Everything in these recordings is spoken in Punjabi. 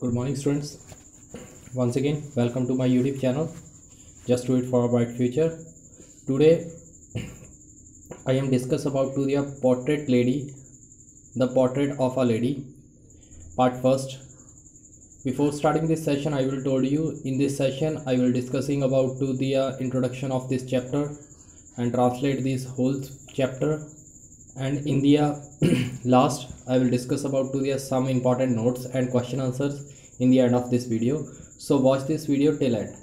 Good morning, students. Once again, welcome to my YouTube channel. Just do it for a bright future. Today, I am discuss about to the portrait lady, the portrait of a lady, part first. Before starting this session, I will told you in this session I will discussing about to the introduction of this chapter and translate this whole chapter. And in the last I will discuss about to the some important notes and question answers in the end of this video. So watch this video till end.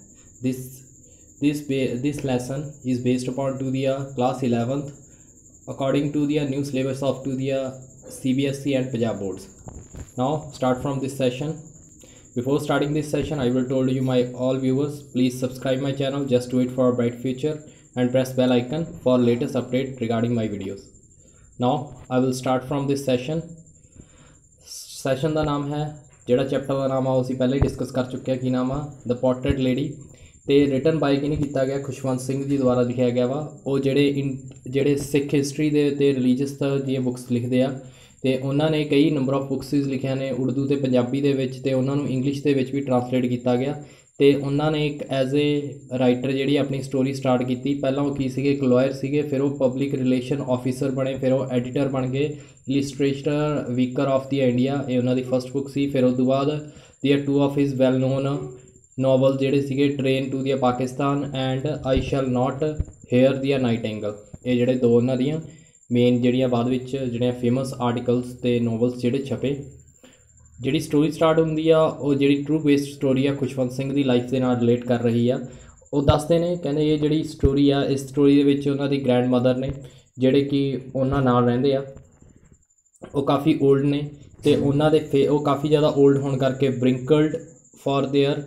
This lesson is based upon to the class 11th according to the new syllabus of to the CBSE and Punjab boards. Now start from this session. Before starting this session, I will told you my all viewers, please subscribe my channel. Just do it for a bright future and press bell icon for latest update regarding my videos. Now I will start from this session. Session ਦਾ ਨਾਮ ਹੈ ਜਿਹੜਾ ਚੈਪਟਰ ਦਾ ਨਾਮ ਆ ਉਹ ਅਸੀਂ ਪਹਿਲਾਂ ਹੀ ਡਿਸਕਸ ਕਰ ਚੁੱਕੇ ਹਾਂ। ਕੀ ਨਾਮ ਆ ਦ ਪੋਰਟਰੇਟ ਲੇਡੀ ਤੇ ਰਿਟਨ ਬਾਈ ਕਿਹਨੇ ਕੀਤਾ ਗਿਆ? ਖੁਸ਼ਵੰਤ ਸਿੰਘ ਜੀ ਦੁਆਰਾ ਲਿਖਿਆ ਗਿਆ ਵਾ। ਉਹ ਜਿਹੜੇ ਸਿੱਖ ਹਿਸਟਰੀ ਦੇ ਤੇ ਰਿਲੀਜੀਅਸ ਦੀਆਂ ਬੁੱਕਸ ਲਿਖਦੇ ਆ ਤੇ ਉਹਨਾਂ ਨੇ ਕਈ ਨੰਬਰ ਆਫ ਬੁੱਕਸਿਸ ਲਿਖੀਆਂ ਨੇ ਉਰਦੂ ਤੇ ਪੰਜਾਬੀ ਦੇ ਵਿੱਚ ਤੇ ਉਹਨਾਂ ਨੂੰ ਇੰਗਲਿਸ਼ ਦੇ ਵਿੱਚ ਵੀ ਟਰਾਂਸਲੇਟ ਕੀਤਾ ਗਿਆ ਤੇ ਉਹਨਾਂ ਨੇ ਇੱਕ ਐਜ਼ ਏ ਰਾਈਟਰ ਜਿਹੜੀ ਆਪਣੀ ਸਟੋਰੀ ਸਟਾਰਟ ਕੀਤੀ। ਪਹਿਲਾਂ ਉਹ ਕੀ ਸੀਗੇ? ਇੱਕ ਲਾਇਰ ਸੀਗੇ, ਫਿਰ ਉਹ ਪਬਲਿਕ ਰਿਲੇਸ਼ਨ ਆਫਿਸਰ ਬਣੇ, ਫਿਰ ਉਹ ਐਡੀਟਰ ਬਣ ਗਏ, illustrated weekly of the India, ਇਹ ਉਹਨਾਂ ਦੀ ਫਸਟ ਬੁੱਕ ਸੀ। ਫਿਰ ਉਸ ਤੋਂ ਬਾਅਦ their two of his well known novel ਜਿਹੜੇ ਸੀਗੇ train to the Pakistan and I shall not hear the nightingale, ਇਹ ਜਿਹੜੇ ਦੋ ਉਹਨਾਂ ਦੀਆਂ ਮੇਨ ਜਿਹੜੀਆਂ ਬਾਅਦ ਵਿੱਚ ਜਿਹੜੀਆਂ ਫੇਮਸ ਆਰਟੀਕਲਸ ਤੇ ਨੋਵਲਸ ਜਿਹੜੇ ਛਪੇ। ਜਿਹੜੀ ਸਟੋਰੀ ਸਟਾਰਟ ਹੁੰਦੀ ਆ ਉਹ ਜਿਹੜੀ ਟਰੂ ਬੇਸਡ ਸਟੋਰੀ ਆ ਖੁਸ਼ਵੰਤ ਸਿੰਘ ਦੀ ਲਾਈਫ ਦੇ ਨਾਲ ਰਿਲੇਟ ਕਰ ਰਹੀ ਆ। ਉਹ ਦੱਸਦੇ ਨੇ, ਕਹਿੰਦੇ ਇਹ ਜਿਹੜੀ ਸਟੋਰੀ ਆ ਇਸ ਸਟੋਰੀ ਦੇ ਵਿੱਚ ਉਹਨਾਂ ਦੀ ਗ੍ਰੈਂਡ ਮਦਰ ਨੇ ਜਿਹੜੇ ਕਿ ਉਹਨਾਂ ਨਾਲ ਰਹਿੰਦੇ ਆ, ਉਹ ਕਾਫੀ ਓਲਡ ਨੇ ਅਤੇ ਉਹਨਾਂ ਦੇ ਉਹ ਕਾਫੀ ਜ਼ਿਆਦਾ ਓਲਡ ਹੋਣ ਕਰਕੇ ਬ੍ਰਿੰਕਲਡ ਫॉर देयर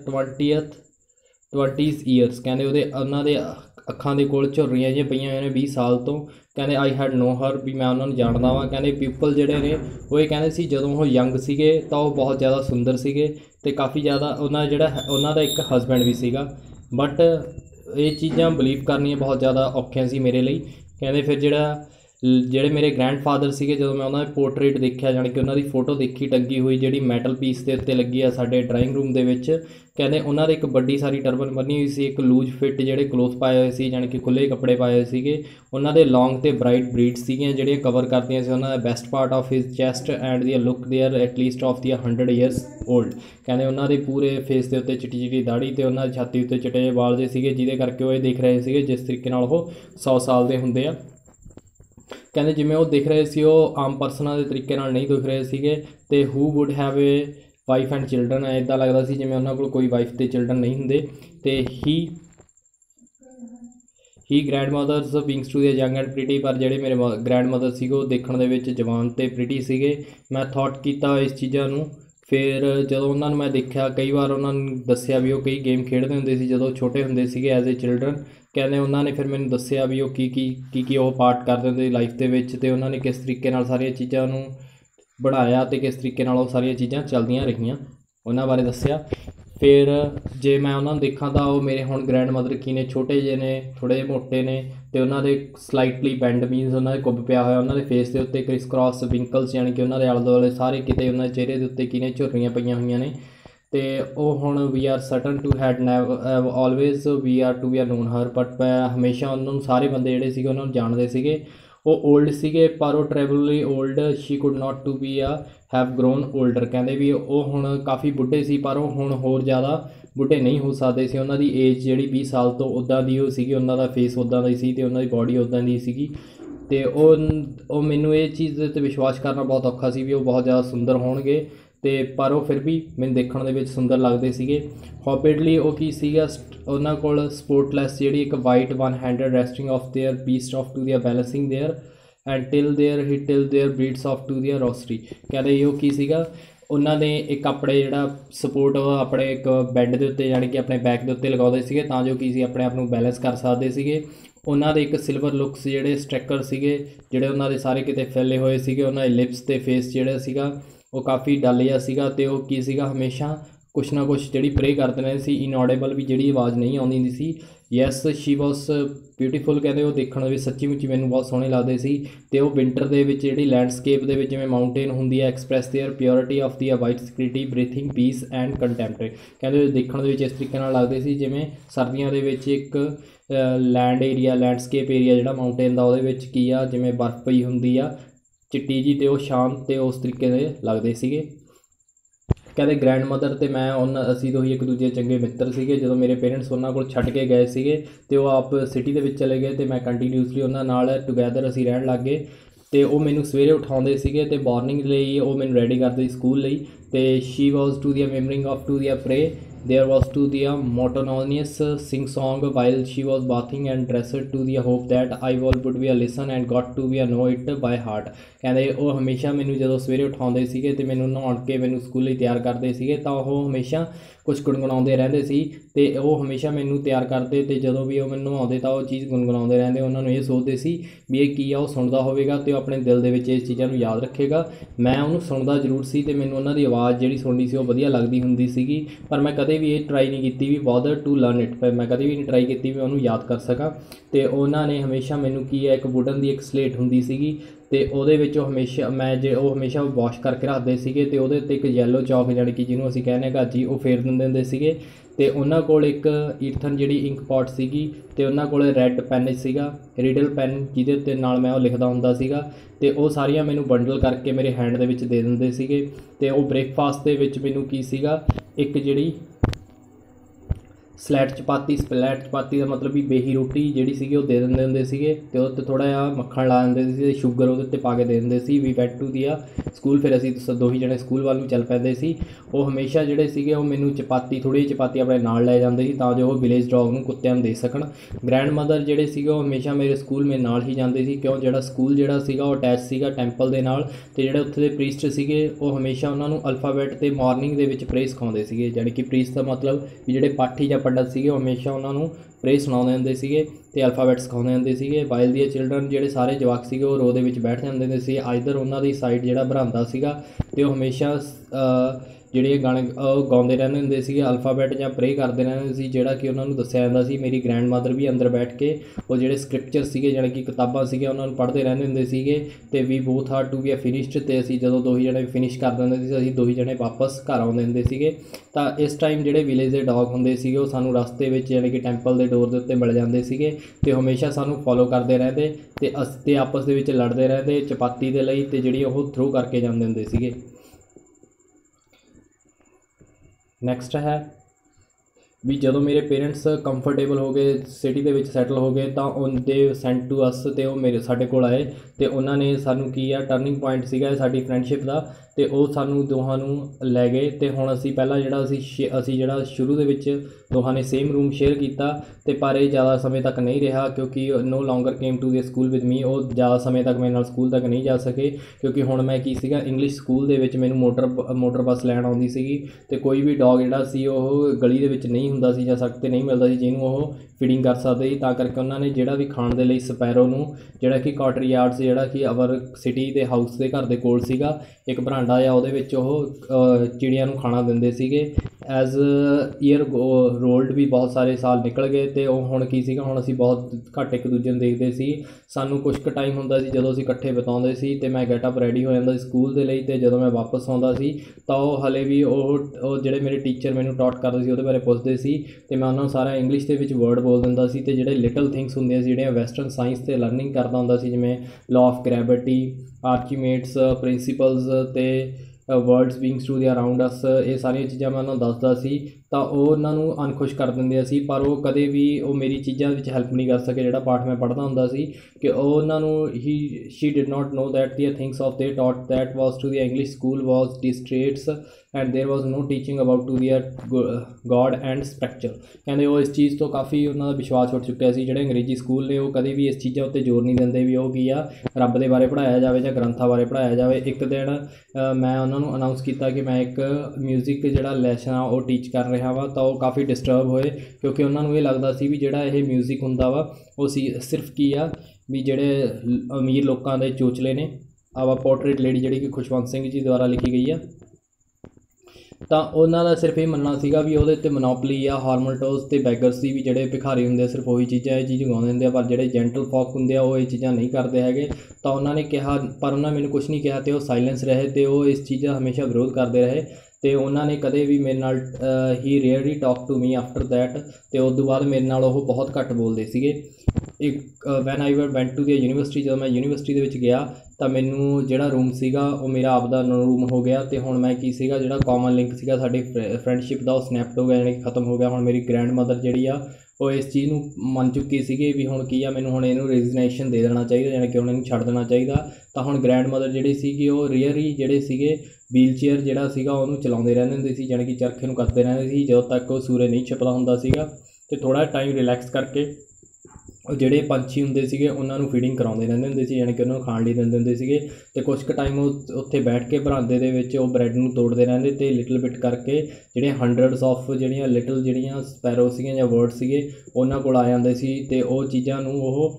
20 ਈਅਰਸ, ਕਹਿੰਦੇ ਉਹਨਾਂ ਦੇ ਅੱਖਾਂ ਦੇ ਕੋਲ ਝੁਰੜੀਆਂ ਜਿਹੀਆਂ ਪਈਆਂ ਹੋਈਆਂ ਨੇ 20 ਸਾਲ ਤੋਂ। ਕਹਿੰਦੇ ਆਈ ਹੈਡ ਨੋ ਹਰ, ਵੀ ਮੈਂ ਉਹਨਾਂ ਨੂੰ ਜਾਣਦਾ ਵਾਂ। ਕਹਿੰਦੇ ਪੀਪਲ ਜਿਹੜੇ ਨੇ ਉਹ ਇਹ ਕਹਿੰਦੇ ਸੀ ਜਦੋਂ ਉਹ ਯੰਗ ਸੀਗੇ ਤਾਂ ਉਹ ਬਹੁਤ ਜ਼ਿਆਦਾ ਸੁੰਦਰ ਸੀਗੇ ਅਤੇ ਕਾਫੀ ਜ਼ਿਆਦਾ ਉਹਨਾਂ ਦਾ ਇੱਕ ਹਸਬੈਂਡ ਵੀ ਸੀਗਾ, ਬਟ ਇਹ ਚੀਜ਼ਾਂ ਬਿਲੀਵ ਕਰਨੀਆਂ ਬਹੁਤ ਜ਼ਿਆਦਾ ਔਖੀਆਂ ਸੀ ਮੇਰੇ ਲਈ। ਕਹਿੰਦੇ ਫਿਰ ਜਿਹੜੇ ਮੇਰੇ ਗ੍ਰੈਂਡਫਾਦਰ ਸੀਗੇ ਜਦੋਂ ਮੈਂ ਉਹਨਾਂ ਦੇ ਪੋਰਟਰੇਟ ਦੇਖਿਆ, ਜਾਣੀ ਕਿ ਉਹਨਾਂ ਦੀ ਫੋਟੋ ਦੇਖੀ ਟੰਗੀ ਹੋਈ ਜਿਹੜੀ ਮੈਟਲ ਪੀਸ ਦੇ ਉੱਤੇ ਲੱਗੀ ਆ ਸਾਡੇ ਡਰਾਇੰਗ ਰੂਮ ਦੇ ਵਿੱਚ, ਕਹਿੰਦੇ ਉਹਨਾਂ ਦੇ ਇੱਕ ਵੱਡੀ ਸਾਰੀ ਟਰਬਨ ਬੰਨੀ ਹੋਈ ਸੀ, ਇੱਕ ਲੂਜ ਫਿੱਟ ਜਿਹੜੇ ਕਲੋਥ ਪਾਏ ਹੋਏ ਸੀ, ਜਾਣੀ ਕਿ ਖੁੱਲ੍ਹੇ ਕੱਪੜੇ ਪਾਏ ਹੋਏ ਸੀਗੇ। ਉਹਨਾਂ ਦੇ ਲੌਂਗ ਅਤੇ ਬਰਾਈਟ ਬਰੀਡਸ ਸੀਗੀਆਂ ਜਿਹੜੀਆਂ ਕਵਰ ਕਰਦੀਆਂ ਸੀ ਉਹਨਾਂ ਦਾ best part of his chest and the look there at least of the 100 years old. ਕਹਿੰਦੇ ਉਹਨਾਂ ਦੇ ਪੂਰੇ ਫੇਸ ਦੇ ਉੱਤੇ ਚਿੱਟੀ ਚਿੱਟੀ ਦਾੜੀ ਅਤੇ ਉਹਨਾਂ ਦੀ ਛਾਤੀ ਉੱਤੇ ਚਿੱਟੇ ਜਿਹੇ ਵਾਲ ਜਿਹੇ ਸੀਗੇ, ਜਿਹਦੇ ਕਰਕੇ ਉਹ ਇਹ ਦਿਖ ਰਹੇ ਸੀਗੇ ਜਿਸ ਤਰੀਕੇ ਨਾਲ ਉਹ 100 ਸਾਲ ਦੇ ਹੁੰਦੇ ਆ। ਕਹਿੰਦੇ ਜਿਵੇਂ ਉਹ ਦਿਖ ਰਹੇ ਸੀ ਉਹ ਆਮ ਪਰਸਨਾਂ ਦੇ ਤਰੀਕੇ ਨਾਲ ਨਹੀਂ ਦਿਖ ਰਹੇ ਸੀਗੇ ਅਤੇ who would have a wife and children, ਇੱਦਾਂ ਲੱਗਦਾ ਸੀ ਜਿਵੇਂ ਉਹਨਾਂ ਕੋਲ ਕੋਈ ਵਾਈਫ ਅਤੇ ਚਿਲਡਰਨ ਨਹੀਂ ਹੁੰਦੇ। ਅਤੇ ਹੀ grandmothers beings to the young and pretty, ਪਰ ਜਿਹੜੇ ਮੇਰੇ ਗ੍ਰੈਂਡ ਮਦਰ ਸੀਗੇ ਉਹ ਦੇਖਣ ਦੇ ਵਿੱਚ ਜਵਾਨ ਅਤੇ ਪ੍ਰੀਟੀ ਸੀਗੇ। ਮੈਂ ਥੋਟ ਕੀਤਾ ਇਸ ਚੀਜ਼ਾਂ ਨੂੰ, ਫਿਰ ਜਦੋਂ ਉਹਨਾਂ ਨੂੰ ਮੈਂ ਦੇਖਿਆ ਕਈ ਵਾਰ ਉਹਨਾਂ ਨੂੰ ਦੱਸਿਆ ਵੀ ਉਹ ਕਈ ਗੇਮ ਖੇਡਦੇ ਹੁੰਦੇ ਸੀ ਜਦੋਂ ਛੋਟੇ ਹੁੰਦੇ ਸੀਗੇ ਐਜ਼ ਏ ਚਿਲਡਰਨ। ਕਹਿੰਦੇ ਉਹਨਾਂ ਨੇ ਫਿਰ ਮੈਨੂੰ ਦੱਸਿਆ ਵੀ ਉਹ ਕੀ ਉਹ ਪਾਰਟ ਕਰਦੇ ਹੁੰਦੇ ਲਾਈਫ ਦੇ ਵਿੱਚ ਅਤੇ ਉਹਨਾਂ ਨੇ ਕਿਸ ਤਰੀਕੇ ਨਾਲ ਸਾਰੀਆਂ ਚੀਜ਼ਾਂ ਨੂੰ ਬਣਾਇਆ ਅਤੇ ਕਿਸ ਤਰੀਕੇ ਨਾਲ ਉਹ ਸਾਰੀਆਂ ਚੀਜ਼ਾਂ ਚੱਲਦੀਆਂ ਰਹੀਆਂ, ਉਹਨਾਂ ਬਾਰੇ ਦੱਸਿਆ। ਫਿਰ ਜੇ ਮੈਂ ਉਹਨਾਂ ਨੂੰ ਦੇਖਾਂ ਤਾਂ ਉਹ ਮੇਰੇ ਹੁਣ ਗ੍ਰੈਂਡ ਮਦਰ ਕੀ ਨੇ, ਛੋਟੇ ਜਿਹੇ ਨੇ, ਥੋੜ੍ਹੇ ਜਿਹੇ ਮੋਟੇ ਨੇ ਅਤੇ ਉਹਨਾਂ ਦੇ ਸਲਾਈਟਲੀ ਬੈਂਡ ਮੀਨਸ ਉਹਨਾਂ ਦੇ ਕੁੱਬ ਪਿਆ ਹੋਇਆ, ਉਹਨਾਂ ਦੇ ਫੇਸ ਦੇ ਉੱਤੇ ਕ੍ਰਿਸ ਕ੍ਰਾਸ ਵਿੰਕਲਸ ਯਾਨੀ ਕਿ ਉਹਨਾਂ ਦੇ ਆਲੇ ਦੁਆਲੇ ਸਾਰੇ ਕਿਤੇ ਉਹਨਾਂ ਦੇ ਚਿਹਰੇ ਦੇ ਉੱਤੇ ਕੀ ਨੇ ਝੁਰੜੀਆਂ ਪਈਆਂ ਹੋਈਆਂ ਨੇ। ਅਤੇ ਉਹ ਹੁਣ we are certain to had always we are to we are known her, but ਮੈਂ ਹਮੇਸ਼ਾ ਉਹਨਾਂ ਨੂੰ ਸਾਰੇ ਬੰਦੇ ਜਿਹੜੇ ਸੀਗੇ ਉਹਨਾਂ ਨੂੰ ਜਾਣਦੇ ਸੀਗੇ। ਉਹ ਓਲਡ ਸੀਗੇ ਪਰ ਉਹ terribly old, she could not to be have grown older. ਕਹਿੰਦੇ ਵੀ ਉਹ ਹੁਣ ਕਾਫੀ ਬੁੱਢੇ ਸੀ ਪਰ ਉਹ ਹੁਣ ਹੋਰ ਜ਼ਿਆਦਾ ਬੁੱਢੇ ਨਹੀਂ ਹੋ ਸਕਦੇ ਸੀ। ਉਹਨਾਂ ਦੀ ਏਜ ਜਿਹੜੀ 20 ਸਾਲ ਤੋਂ ਉੱਦਾਂ ਦੀ ਉਹ ਸੀਗੀ, ਉਹਨਾਂ ਦਾ ਫੇਸ ਉੱਦਾਂ ਦਾ ਹੀ ਸੀ ਅਤੇ ਉਹਨਾਂ ਦੀ ਬੋਡੀ ਉੱਦਾਂ ਦੀ ਸੀਗੀ। ਅਤੇ ਉਹ ਮੈਨੂੰ ਇਹ ਚੀਜ਼ ਦੇ ਉੱਤੇ ਵਿਸ਼ਵਾਸ ਕਰਨਾ ਬਹੁਤ ਔਖਾ ਸੀ ਵੀ ਉਹ ਬਹੁਤ ਜ਼ਿਆਦਾ ਸੁੰਦਰ ਹੋਣਗੇ, ਅਤੇ ਪਰ ਉਹ ਫਿਰ ਵੀ ਮੈਨੂੰ ਦੇਖਣ ਦੇ ਵਿੱਚ ਸੁੰਦਰ ਲੱਗਦੇ ਸੀਗੇ। ਹੌਪਿਡਲੀ ਉਹ ਕੀ ਸੀਗਾ ਉਹਨਾਂ ਕੋਲ ਸਪੋਰਟਲੈਸ ਜਿਹੜੀ ਇੱਕ white one handed resting of their beast of to their balancing their and till their beads of to their rosary. ਕਹਿੰਦੇ ਉਹ ਕੀ ਸੀਗਾ ਉਹਨਾਂ ਨੇ ਇੱਕ ਆਪਣੇ ਜਿਹੜਾ ਸਪੋਰਟ ਆਪਣੇ ਇੱਕ ਬੈੱਡ ਦੇ ਉੱਤੇ ਜਾਣੀ ਕਿ ਆਪਣੇ ਬੈਕ ਦੇ ਉੱਤੇ ਲਗਾਉਂਦੇ ਸੀਗੇ ਤਾਂ ਜੋ ਕੀ ਸੀ ਆਪਣੇ ਆਪ ਨੂੰ ਬੈਲੈਂਸ ਕਰ ਸਕਦੇ ਸੀਗੇ। ਉਹਨਾਂ ਦੇ ਇੱਕ ਸਿਲਵਰ ਲੁੱਕਸ ਜਿਹੜੇ ਸਟ੍ਰੈਕਰ ਸੀਗੇ ਜਿਹੜੇ ਉਹਨਾਂ ਦੇ ਸਾਰੇ ਕਿਤੇ ਫੈਲੇ ਹੋਏ ਸੀਗੇ, ਉਹਨਾਂ ਦੇ ਲਿਪਸ ਅਤੇ ਫੇਸ ਜਿਹੜਾ ਸੀਗਾ ਉਹ ਕਾਫੀ ਡਲ ਜਿਹਾ ਸੀਗਾ ਅਤੇ ਉਹ ਕੀ ਸੀਗਾ ਹਮੇਸ਼ਾ ਕੁਛ ਨਾ ਕੁਛ ਜਿਹੜੀ ਪ੍ਰੇ ਕਰਦੇ ਰਹਿੰਦੇ ਸੀ, ਇਨऑडिबल ਵੀ ਜਿਹੜੀ ਆਵਾਜ਼ ਨਹੀਂ ਆਉਂਦੀ ਹੁੰਦੀ ਸੀ। ਯੈਸ ਸ਼ੀ ਵਾਸ ਬਿਊਟੀਫੁਲ, ਕਹਿੰਦੇ ਉਹ ਦੇਖਣ ਵਿੱਚ ਸੱਚੀ ਮੁੱਚੀ ਮੈਨੂੰ ਬਹੁਤ ਸੋਹਣੇ ਲੱਗਦੇ ਸੀ। ਅਤੇ ਉਹ ਵਿੰਟਰ ਦੇ ਵਿੱਚ ਜਿਹੜੀ ਲੈਂਡਸਕੇਪ ਦੇ ਵਿੱਚ ਜਿਵੇਂ ਮਾਊਂਟੇਨ ਹੁੰਦੀ ਹੈ, express their purity of the white security breathing peace and contempt, ਕਹਿੰਦੇ ਦੇਖਣ ਦੇ ਵਿੱਚ ਇਸ ਤਰੀਕੇ ਨਾਲ ਲੱਗਦੇ ਸੀ ਜਿਵੇਂ ਸਰਦੀਆਂ ਦੇ ਵਿੱਚ ਇੱਕ ਲੈਂਡਸਕੇਪ ਏਰੀਆ ਜਿਹੜਾ ਮਾਊਂਟੇਨ ਦਾ, ਉਹਦੇ ਵਿੱਚ ਕੀ ਆ ਜਿਵੇਂ ਬਰਫ਼ ਪਈ ਹੁੰਦੀ ਆ ਚਿੱਟੀ ਜੀ, ਅਤੇ ਉਹ ਸ਼ਾਂਤ ਅਤੇ ਉਸ ਤਰੀਕੇ ਦੇ ਲੱਗਦੇ ਸੀਗੇ। ਕਹਿੰਦੇ ਗ੍ਰੈਂਡ ਮਦਰ ਅਤੇ ਮੈਂ ਅਸੀਂ ਦੋਹੀ ਇੱਕ ਦੂਜੇ ਚੰਗੇ ਮਿੱਤਰ ਸੀਗੇ। ਜਦੋਂ ਮੇਰੇ ਪੇਰੈਂਟਸ ਉਹਨਾਂ ਕੋਲ ਛੱਡ ਕੇ ਗਏ ਸੀਗੇ ਅਤੇ ਉਹ ਆਪ ਸਿਟੀ ਦੇ ਵਿੱਚ ਚਲੇ ਗਏ, ਅਤੇ ਮੈਂ ਕੰਟੀਨਿਊਸਲੀ ਉਹਨਾਂ ਨਾਲ ਟੂਗੈਦਰ ਅਸੀਂ ਰਹਿਣ ਲੱਗ ਗਏ। ਅਤੇ ਉਹ ਮੈਨੂੰ ਸਵੇਰੇ ਉਠਾਉਂਦੇ ਸੀਗੇ ਅਤੇ ਮੋਰਨਿੰਗ ਲਈ ਉਹ ਮੈਨੂੰ ਰੈਡੀ ਕਰਦੇ ਸੀ ਸਕੂਲ ਲਈ। ਅਤੇ she was to the murmuring of to the pray there was to the monotonous sing song while she was bathing and dressed to the hope that I would be a listen and got to be a know it by heart। ਕਹਿੰਦੇ ਉਹ ਹਮੇਸ਼ਾ ਮੈਨੂੰ ਜਦੋਂ ਸਵੇਰੇ ਉਠਾਉਂਦੇ ਸੀਗੇ ਅਤੇ ਮੈਨੂੰ ਨਹਾਉਣ ਕੇ ਮੈਨੂੰ ਸਕੂਲ ਲਈ ਤਿਆਰ ਕਰਦੇ ਸੀਗੇ, ਤਾਂ ਉਹ ਹਮੇਸ਼ਾ ਕੁਛ ਗੁਣਗੁਣਾਉਂਦੇ ਰਹਿੰਦੇ ਸੀ। ਅਤੇ ਉਹ ਹਮੇਸ਼ਾ ਮੈਨੂੰ ਤਿਆਰ ਕਰਦੇ, ਅਤੇ ਜਦੋਂ ਵੀ ਉਹ ਮੈਨੂੰ ਨਹਾਉਂਦੇ ਤਾਂ ਉਹ ਚੀਜ਼ ਗੁਣਗੁਣਾਉਂਦੇ ਰਹਿੰਦੇ। ਉਹਨਾਂ ਨੂੰ ਇਹ ਸੋਚਦੇ ਸੀ ਵੀ ਇਹ ਕੀ ਆ, ਉਹ ਸੁਣਦਾ ਹੋਵੇਗਾ ਅਤੇ ਉਹ ਆਪਣੇ ਦਿਲ ਦੇ ਵਿੱਚ ਇਸ ਚੀਜ਼ਾਂ ਨੂੰ ਯਾਦ ਰੱਖੇਗਾ। ਮੈਂ ਉਹਨੂੰ ਸੁਣਦਾ ਜ਼ਰੂਰ ਸੀ ਅਤੇ ਮੈਨੂੰ ਉਹਨਾਂ ਦੀ ਆਵਾਜ਼ ਜਿਹੜੀ ਸੁਣਨੀ ਸੀ ਉਹ ਵਧੀਆ ਲੱਗਦੀ ਹੁੰਦੀ ਸੀਗੀ, ਪਰ ਮੈਂ ਕਦੇ ਵੀ ਇਹ ਟਰਾਈ ਨਹੀਂ ਕੀਤੀ ਵੀ ਬੋਦਰ ਟੂ ਲਰਨ ਇਟ, ਪਰ ਮੈਂ ਕਦੇ ਵੀ ਨਹੀਂ ਟਰਾਈ ਕੀਤੀ ਵੀ ਉਹਨੂੰ ਯਾਦ ਕਰ ਸਕਾਂ। ਅਤੇ ਉਹਨਾਂ ਨੇ ਹਮੇਸ਼ਾ ਮੈਨੂੰ ਕੀ ਹੈ, ਇੱਕ ਵੁਡਨ ਦੀ ਇੱਕ ਸਲੇਟ ਹੁੰਦੀ ਸੀਗੀ ਅਤੇ ਉਹਦੇ ਵਿੱਚ ਉਹ ਹਮੇਸ਼ਾ ਵਾਸ਼ ਕਰਕੇ ਰੱਖਦੇ ਸੀਗੇ, ਅਤੇ ਉਹਦੇ ਉੱਤੇ ਇੱਕ ਯੈਲੋ ਚੌਕ ਜਾਣੀ ਕਿ ਜਿਹਨੂੰ ਅਸੀਂ ਕਹਿੰਦੇ ਹਾਂ ਗਾਜੀ, ਉਹ ਫੇਰ ਦਿੰਦੇ ਹੁੰਦੇ ਸੀਗੇ। ਅਤੇ ਉਹਨਾਂ ਕੋਲ ਇੱਕ ਈਥਨ ਜਿਹੜੀ ਇੰਕ ਪੋਟ ਸੀਗੀ, ਅਤੇ ਉਹਨਾਂ ਕੋਲ ਰੈੱਡ ਪੈਨ ਸੀਗਾ, ਰੀਡਲ ਪੈਨ, ਜਿਹਦੇ ਉੱਤੇ ਨਾਲ ਮੈਂ ਉਹ ਲਿਖਦਾ ਹੁੰਦਾ ਸੀਗਾ। ਅਤੇ ਉਹ ਸਾਰੀਆਂ ਮੈਨੂੰ ਬੰਡਲ ਕਰਕੇ ਮੇਰੇ ਹੈਂਡ ਦੇ ਵਿੱਚ ਦੇ ਦਿੰਦੇ ਸੀਗੇ। ਅਤੇ ਉਹ ਬ੍ਰੇਕਫਾਸਟ ਦੇ ਵਿੱਚ ਮੈਨੂੰ ਕੀ ਸੀਗਾ, ਇੱਕ ਜਿਹੜੀ ਸਲੈਟ ਚਪਾਤੀ ਦਾ ਮਤਲਬ ਵੀ ਬੇਹੀ ਰੋਟੀ ਜਿਹੜੀ ਸੀਗੀ ਉਹ ਦੇ ਦਿੰਦੇ ਹੁੰਦੇ ਸੀਗੇ, ਅਤੇ ਉਹਦੇ 'ਤੇ ਥੋੜ੍ਹਾ ਜਿਹਾ ਮੱਖਣ ਲਾ ਦਿੰਦੇ ਸੀ ਅਤੇ ਸ਼ੂਗਰ ਉਹਦੇ ਉੱਤੇ ਪਾ ਕੇ ਦੇ ਦਿੰਦੇ ਸੀ। We went to the school, ਫਿਰ ਅਸੀਂ ਦੋਹੀ ਜਣੇ ਸਕੂਲ ਵੱਲ ਨੂੰ ਚੱਲ ਪੈਂਦੇ ਸੀ। ਉਹ ਹਮੇਸ਼ਾ ਜਿਹੜੇ ਸੀਗੇ ਉਹ ਮੈਨੂੰ ਥੋੜ੍ਹੀ ਜਿਹੀ ਚਪਾਤੀ ਆਪਣੇ ਨਾਲ ਲੈ ਜਾਂਦੇ ਸੀ, ਤਾਂ ਜੋ ਉਹ ਵਿਲੇਜ ਡੌਗ ਨੂੰ, ਕੁੱਤਿਆਂ ਨੂੰ ਦੇ ਸਕਣ। ਗ੍ਰੈਂਡ ਮਦਰ ਜਿਹੜੇ ਸੀਗੇ ਉਹ ਹਮੇਸ਼ਾ ਮੇਰੇ ਸਕੂਲ ਮੇਰੇ ਨਾਲ ਹੀ ਜਾਂਦੇ ਸੀ, ਕਿਉਂ ਜਿਹੜਾ ਸਕੂਲ ਜਿਹੜਾ ਸੀਗਾ ਉਹ ਅਟੈਚ ਸੀਗਾ ਟੈਂਪਲ ਦੇ ਨਾਲ। ਅਤੇ ਜਿਹੜੇ ਉੱਥੇ ਦੇ ਪ੍ਰੀਸਟ ਸੀਗੇ ਉਹ ਹਮੇਸ਼ਾ ਉਹਨਾਂ ਨੂੰ ਅਲਫਾਬੈਟ ਅਤੇ ਮਾਰਨਿੰਗ ਦੇ ਵਿੱਚ ਪ੍ਰੇ ਸਿਖਾਉਂਦੇ ਸੀਗੇ, ਜਾਣੀ ਕਿ ਪ੍ਰੀਸਟ ਦਾ ਮਤਲਬ ਵੀ ਜਿਹੜੇ ਪਾਠੀ ਜਾਂ ਪੰਡਤ ਸੀਗੇ ਉਹ ਹਮੇਸ਼ਾ ਉਹਨਾਂ ਨੂੰ ਪ੍ਰੇ ਸੁਣਾਉਂਦੇ ਹੁੰਦੇ ਸੀਗੇ ਅਤੇ ਅਲਫਾਬੈਟ ਸਿਖਾਉਂਦੇ ਹੁੰਦੇ ਸੀਗੇ। ਵਾਈਲ ਦੀਆਂ ਚਿਲਡਰਨ ਜਿਹੜੇ ਸਾਰੇ ਜਵਾਕ ਸੀਗੇ ਉਹ ਰੋ ਦੇ ਵਿੱਚ ਬੈਠ ਜਾਂਦੇ ਹੁੰਦੇ ਸੀ, ਆਈਦਰ ਉਹਨਾਂ ਦੀ ਸਾਈਡ ਜਿਹੜਾ ਬਰਾਂਦਾ ਸੀਗਾ, ਅਤੇ ਉਹ ਹਮੇਸ਼ਾ ਜਿਹੜੇ ਗਾਣੇ ਉਹ ਗਾਉਂਦੇ ਰਹਿੰਦੇ ਹੁੰਦੇ ਸੀਗੇ, ਅਲਫਾਬੈਟ ਜਾਂ ਪ੍ਰੇ ਕਰਦੇ ਰਹਿੰਦੇ ਸੀ, ਜਿਹੜਾ ਕਿ ਉਹਨਾਂ ਨੂੰ ਦੱਸਿਆ ਜਾਂਦਾ ਸੀ। ਮੇਰੀ ਗ੍ਰੈਂਡ ਮਦਰ ਵੀ ਅੰਦਰ ਬੈਠ ਕੇ ਉਹ ਜਿਹੜੇ ਸਕ੍ਰਿਪਚਰ ਸੀਗੇ, ਜਾਣੀ ਕਿ ਕਿਤਾਬਾਂ ਸੀਗੀਆਂ, ਉਹਨਾਂ ਨੂੰ ਪੜ੍ਹਦੇ ਰਹਿੰਦੇ ਹੁੰਦੇ ਸੀਗੇ। ਅਤੇ we both are to be finished, ਅਤੇ ਅਸੀਂ ਜਦੋਂ ਦੋਹੀ ਜਣੇ ਫਿਨਿਸ਼ ਕਰ ਦਿੰਦੇ ਸੀ, ਅਸੀਂ ਦੋਹੀ ਜਣੇ ਵਾਪਸ ਘਰ ਆਉਂਦੇ ਹੁੰਦੇ ਸੀਗੇ। ਤਾਂ ਇਸ ਟਾਈਮ ਜਿਹੜੇ ਵਿਲੇਜ ਦੇ ਡੌਗ ਹੁੰਦੇ ਸੀਗੇ ਉਹ ਸਾਨੂੰ ਰਸਤੇ ਵਿੱਚ ਜਾਣੀ ਕਿ ਟੈਂਪਲ ਦੇ ਡੋਰ ਦੇ ਉੱਤੇ ਮਿਲ ਜਾਂਦੇ ਸੀਗੇ, ਅਤੇ ਹਮੇਸ਼ਾ ਸਾਨੂੰ ਫੋਲੋ ਕਰਦੇ ਰਹਿੰਦੇ, ਅਤੇ ਅਸੀਂ ਆਪਸ ਦੇ ਵਿੱਚ ਲੜਦੇ ਰਹਿੰਦੇ ਚਪਾਤੀ ਦੇ ਲਈ, ਅਤੇ ਜਿਹੜੀ ਉਹ ਥਰੂ ਕਰਕੇ ਜਾਂਦੇ ਹੁੰਦੇ ਸੀਗੇ। ਨੈਕਸਟ ਹੈ ਵੀ ਜਦੋਂ ਮੇਰੇ ਪੇਰੈਂਟਸ ਕੰਫਰਟੇਬਲ ਹੋ ਗਏ, ਸਿਟੀ ਦੇ ਵਿੱਚ ਸੈਟਲ ਹੋ ਗਏ, ਤਾਂ ਦੇ ਸੈਂਟ ਟੂ ਅਸ, ਅਤੇ ਉਹ ਸਾਡੇ ਕੋਲ ਆਏ, ਅਤੇ ਉਹਨਾਂ ਨੇ ਸਾਨੂੰ ਕੀ ਆ ਟਰਨਿੰਗ ਪੁਆਇੰਟ ਸੀਗਾ ਸਾਡੀ ਫਰੈਂਡਸ਼ਿਪ ਦਾ, ਅਤੇ ਉਹ ਸਾਨੂੰ ਦੋਹਾਂ ਨੂੰ ਲੈ ਗਏ। ਅਤੇ ਹੁਣ ਅਸੀਂ ਪਹਿਲਾਂ ਜਿਹੜਾ ਅਸੀਂ ਜਿਹੜਾ ਸ਼ੁਰੂ ਦੇ ਵਿੱਚ ਦੋਹਾਂ ਨੇ ਸੇਮ ਰੂਮ ਸ਼ੇਅਰ ਕੀਤਾ, ਅਤੇ ਪਰ ਇਹ ਜ਼ਿਆਦਾ ਸਮੇਂ ਤੱਕ ਨਹੀਂ ਰਿਹਾ, ਕਿਉਂਕਿ no longer came to the school with me, ਉਹ ਜ਼ਿਆਦਾ ਸਮੇਂ ਤੱਕ ਮੇਰੇ ਨਾਲ ਸਕੂਲ ਤੱਕ ਨਹੀਂ ਜਾ ਸਕੇ, ਕਿਉਂਕਿ ਹੁਣ ਮੈਂ ਕੀ ਸੀਗਾ ਇੰਗਲਿਸ਼ ਸਕੂਲ ਦੇ ਵਿੱਚ ਮੈਨੂੰ ਮੋਟਰ ਬੱਸ ਲੈਣ ਆਉਂਦੀ ਸੀਗੀ, ਅਤੇ ਕੋਈ ਵੀ ਡੌਗ ਜਿਹੜਾ ਸੀ ਉਹ ਗਲੀ ਦੇ ਵਿੱਚ ਨਹੀਂ ਹੁੰਦਾ ਸੀ ਜਾਂ ਸੜਕ 'ਤੇ ਨਹੀਂ ਮਿਲਦਾ ਸੀ ਜਿਹਨੂੰ ਉਹ ਫੀਡਿੰਗ ਕਰ ਸਕਦੇ ਸੀ। ਤਾਂ ਕਰਕੇ ਉਹਨਾਂ ਨੇ ਜਿਹੜਾ ਵੀ ਖਾਣ ਦੇ ਲਈ ਸਪੈਰੋ ਨੂੰ, ਜਿਹੜਾ ਕਿ ਕਾਟਰ ਯਾਰਡਸ, ਜਿਹੜਾ ਕਿ ਅਵਰ ਸਿਟੀ ਦੇ ਹਾਊਸ ਦੇ ਘਰ ਦੇ ਕੋਲ ਸੀਗਾ, ਇੱਕ ਬਰਾਂਡਾ ਜਾਂ ਉਹਦੇ ਵਿੱਚ ਉਹ ਚਿੜੀਆਂ ਨੂੰ ਖਾਣਾ ਦਿੰਦੇ ਸੀਗੇ। ਐਜ਼ ਈਅਰ ਰੋਲਡ ਵੀ ਬਹੁਤ ਸਾਰੇ ਸਾਲ ਨਿਕਲ ਗਏ, ਅਤੇ ਉਹ ਹੁਣ ਕੀ ਸੀਗਾ, ਹੁਣ ਅਸੀਂ ਬਹੁਤ ਘੱਟ ਇੱਕ ਦੂਜੇ ਨੂੰ ਦੇਖਦੇ ਸੀ। ਸਾਨੂੰ ਕੁਛ ਕੁ ਟਾਈਮ ਹੁੰਦਾ ਸੀ ਜਦੋਂ ਅਸੀਂ ਇਕੱਠੇ ਬਿਤਾਉਂਦੇ ਸੀ, ਅਤੇ ਮੈਂ ਗੈਟਅਪ ਰੈਡੀ ਹੋ ਜਾਂਦਾ ਸੀ ਸਕੂਲ ਦੇ ਲਈ, ਅਤੇ ਜਦੋਂ ਮੈਂ ਵਾਪਸ ਆਉਂਦਾ ਸੀ ਤਾਂ ਉਹ ਹਲੇ ਵੀ ਉਹ ਜਿਹੜੇ ਮੇਰੇ ਟੀਚਰ ਮੈਨੂੰ ਟੌਟ ਕਰਦੇ ਸੀ ਉਹਦੇ ਬਾਰੇ ਪੁੱਛਦੇ ਸੀ, ਅਤੇ ਮੈਂ ਉਹਨਾਂ ਨੂੰ ਸਾਰਾ ਇੰਗਲਿਸ਼ ਦੇ ਵਿੱਚ ਵਰਡ ਬੋਲ ਦਿੰਦਾ ਸੀ। ਅਤੇ ਜਿਹੜੇ ਲਿਟਲ ਥਿੰਗਸ ਹੁੰਦੀਆਂ ਸੀ ਜਿਹੜੀਆਂ ਵੈਸਟਰਨ ਸਾਇੰਸ 'ਤੇ ਲਰਨਿੰਗ ਕਰਦਾ ਹੁੰਦਾ ਸੀ, ਜਿਵੇਂ law of gravity, Archimedes principles, ਅਤੇ words beings to the around us, ਇਹ ਸਾਰੀਆਂ ਚੀਜ਼ਾਂ ਮੈਂ ਉਹਨਾਂ ਨੂੰ ਦੱਸਦਾ ਸੀ, ਤਾਂ ਉਹ ਉਹਨਾਂ ਨੂੰ ਅਨਖੁਸ਼ ਕਰ ਦਿੰਦੇ ਸੀ। ਪਰ ਉਹ ਕਦੇ ਵੀ ਉਹ ਮੇਰੀ ਚੀਜ਼ਾਂ ਵਿੱਚ ਹੈਲਪ ਨਹੀਂ ਕਰ ਸਕੇ, ਜਿਹੜਾ ਪਾਠ ਮੈਂ ਪੜ੍ਹਦਾ ਹੁੰਦਾ ਸੀ, ਕਿ ਉਹ ਉਹਨਾਂ ਨੂੰ she did not know that the things of the taught that was to the English school was distressed and there was no teaching about to their God and scripture. ਕਹਿੰਦੇ ਉਹ ਇਸ ਚੀਜ਼ ਤੋਂ ਕਾਫੀ ਉਹਨਾਂ ਦਾ ਵਿਸ਼ਵਾਸ ਉੱਠ ਚੁੱਕਿਆ ਸੀ। ਜਿਹੜੇ ਅੰਗਰੇਜ਼ੀ ਸਕੂਲ ਨੇ ਉਹ ਕਦੇ ਵੀ ਇਸ ਚੀਜ਼ਾਂ ਉੱਤੇ ਜ਼ੋਰ ਨਹੀਂ ਦਿੰਦੇ ਵੀ ਉਹ ਕੀ ਆ ਰੱਬ ਦੇ ਬਾਰੇ ਪੜ੍ਹਾਇਆ ਜਾਵੇ ਜਾਂ ਗ੍ਰੰਥਾਂ ਬਾਰੇ ਪੜ੍ਹਾਇਆ ਜਾਵੇ। ਇੱਕ ਦਿਨ ਮੈਂ ਉਹਨਾਂ ਨੂੰ ਅਨਾਊਂਸ ਕੀਤਾ ਕਿ ਮੈਂ ਇੱਕ ਮਿਊਜ਼ਿਕ ਜਿਹੜਾ ਲੈਸਨ ਆ ਉਹ ਟੀਚ ਕਰ ਰਿਹਾ ਵਾ, ਤਾਂ ਉਹ ਕਾਫੀ ਡਿਸਟਰਬ ਹੋਏ, ਕਿਉਂਕਿ ਉਹਨਾਂ ਨੂੰ ਇਹ ਲੱਗਦਾ ਸੀ ਵੀ ਜਿਹੜਾ ਇਹ ਮਿਊਜ਼ਿਕ ਹੁੰਦਾ ਵਾ ਉਹ ਸਿਰਫ ਕੀ ਆ ਵੀ ਜਿਹੜੇ ਅਮੀਰ ਲੋਕਾਂ ਦੇ ਚੋਚਲੇ ਨੇ। ਆਵਾ ਪੋਰਟਰੇਟ ਲੇਡੀ ਜਿਹੜੀ ਕਿ ਖੁਸ਼ਵੰਤ ਸਿੰਘ ਜੀ ਦੁਆਰਾ ਲਿਖੀ ਗਈ ਆ। ਤਾਂ ਉਹਨਾਂ ਦਾ ਸਿਰਫ ਇਹ ਮੰਨਣਾ ਸੀਗਾ ਵੀ ਉਹਦੇ 'ਤੇ ਮੋਨੋਪਲੀ ਆ, ਹਾਰਮਲਟੋਸ ਅਤੇ ਬੈਗਰਸ ਦੀ ਵੀ ਜਿਹੜੇ ਭਿਖਾਰੀ ਹੁੰਦੇ ਆ ਸਿਰਫ ਉਹੀ ਚੀਜ਼ਾਂ ਇਹ ਚੀਜ਼ ਗਾਉਂਦੇ ਹੁੰਦੇ ਆ, ਪਰ ਜਿਹੜੇ ਜੈਂਟਲ ਫੋਕ ਹੁੰਦੇ ਆ ਉਹ ਇਹ ਚੀਜ਼ਾਂ ਨਹੀਂ ਕਰਦੇ ਹੈਗੇ। ਤਾਂ ਉਹਨਾਂ ਨੇ ਕਿਹਾ, ਪਰ ਉਹਨਾਂ ਮੈਨੂੰ ਕੁਛ ਨਹੀਂ ਕਿਹਾ ਅਤੇ ਉਹ ਸਾਇਲੈਂਸ ਰਹੇ ਅਤੇ ਉਹ ਇਸ ਚੀਜ਼ ਦਾ ਹਮੇਸ਼ਾ ਵਿਰੋਧ ਕਰਦੇ ਰਹੇ। ਅਤੇ ਉਹਨਾਂ ਨੇ ਕਦੇ ਵੀ ਮੇਰੇ ਨਾਲ ਹੀ rarely talk to me after that, ਅਤੇ ਉਸ ਤੋਂ ਬਾਅਦ ਮੇਰੇ ਨਾਲ ਉਹ ਬਹੁਤ ਘੱਟ ਬੋਲਦੇ ਸੀਗੇ। When I went to the university, ਜਦੋਂ ਮੈਂ ਯੂਨੀਵਰਸਿਟੀ ਦੇ ਵਿੱਚ ਗਿਆ ਤਾਂ ਮੈਨੂੰ ਜਿਹੜਾ ਰੂਮ ਸੀਗਾ ਉਹ ਮੇਰਾ ਆਪਦਾ ਰੂਮ ਹੋ ਗਿਆ, ਅਤੇ ਹੁਣ ਮੈਂ ਕੀ ਸੀਗਾ ਜਿਹੜਾ ਕਾਮਨ ਲਿੰਕ ਸੀਗਾ ਸਾਡੀ ਫਰੈਂਡਸ਼ਿਪ ਦਾ ਉਹ ਸਨੈਪਟ ਹੋ ਗਿਆ, ਯਾਨੀ ਕਿ ਖਤਮ ਹੋ ਗਿਆ। ਹੁਣ ਮੇਰੀ ਗ੍ਰੈਂਡ ਮਦਰ ਜਿਹੜੀ ਆ ਉਹ ਇਸ ਚੀਜ਼ ਨੂੰ ਮੰਨ ਚੁੱਕੀ ਸੀਗੀ ਵੀ ਹੁਣ ਕੀ ਆ, ਮੈਨੂੰ ਹੁਣ ਇਹਨੂੰ ਰੈਜ਼ੀਗਨੇਸ਼ਨ ਦੇ ਦੇਣਾ ਚਾਹੀਦਾ, ਯਾਨੀ ਕਿ ਹੁਣ ਇਹਨੂੰ ਛੱਡ ਦੇਣਾ ਚਾਹੀਦਾ। ਤਾਂ ਹੁਣ ਗ੍ਰੈਂਡ ਮਦਰ ਜਿਹੜੀ ਸੀਗੀ ਉਹ ਰੇਅਰੀ ਜਿਹੜੇ ਸੀਗੇ ਵੀਲ ਚੇਅਰ ਜਿਹੜਾ ਸੀਗਾ ਉਹਨੂੰ ਚਲਾਉਂਦੇ ਰਹਿੰਦੇ ਹੁੰਦੇ ਸੀ, ਯਾਨੀ ਕਿ ਚਰਖੇ ਨੂੰ ਕੱਤਦੇ ਰਹਿੰਦੇ ਸੀ ਜਦੋਂ ਤੱਕ ਉਹ ਸੂਰਜ ਨਹੀਂ ਛਿਪਦਾ ਹੁੰਦਾ ਸੀਗਾ। ਅਤੇ ਥੋੜ੍ਹਾ ਟਾਈਮ ਰਿਲੈਕਸ ਕਰਕੇ ਉਹ ਜਿਹੜੇ ਪੰਛੀ ਹੁੰਦੇ ਸੀਗੇ ਉਹਨਾਂ ਨੂੰ ਫੀਡਿੰਗ ਕਰਾਉਂਦੇ ਰਹਿੰਦੇ ਹੁੰਦੇ ਸੀ, ਯਾਨੀ ਕਿ ਉਹਨਾਂ ਨੂੰ ਖਾਣ ਲਈ ਦਿੰਦੇ ਹੁੰਦੇ ਸੀਗੇ। ਅਤੇ ਕੁਛ ਕੁ ਟਾਈਮ ਉਹ ਉੱਥੇ ਬੈਠ ਕੇ ਬਰਾਂਡੇ ਦੇ ਵਿੱਚ ਉਹ ਬ੍ਰੈਡ ਨੂੰ ਤੋੜਦੇ ਰਹਿੰਦੇ, ਅਤੇ ਲਿਟਲ ਬਿਟ ਕਰਕੇ ਜਿਹੜੀਆਂ ਹੰਡਰਡਸ ਆਫ ਜਿਹੜੀਆਂ ਲਿਟਲ ਜਿਹੜੀਆਂ ਸਪੈਰੋ ਸੀਗੀਆਂ ਜਾਂ ਬਰਡ ਸੀਗੇ ਉਹਨਾਂ ਕੋਲ ਆ ਜਾਂਦੇ ਸੀ, ਅਤੇ ਉਹ ਚੀਜ਼ਾਂ ਨੂੰ ਉਹ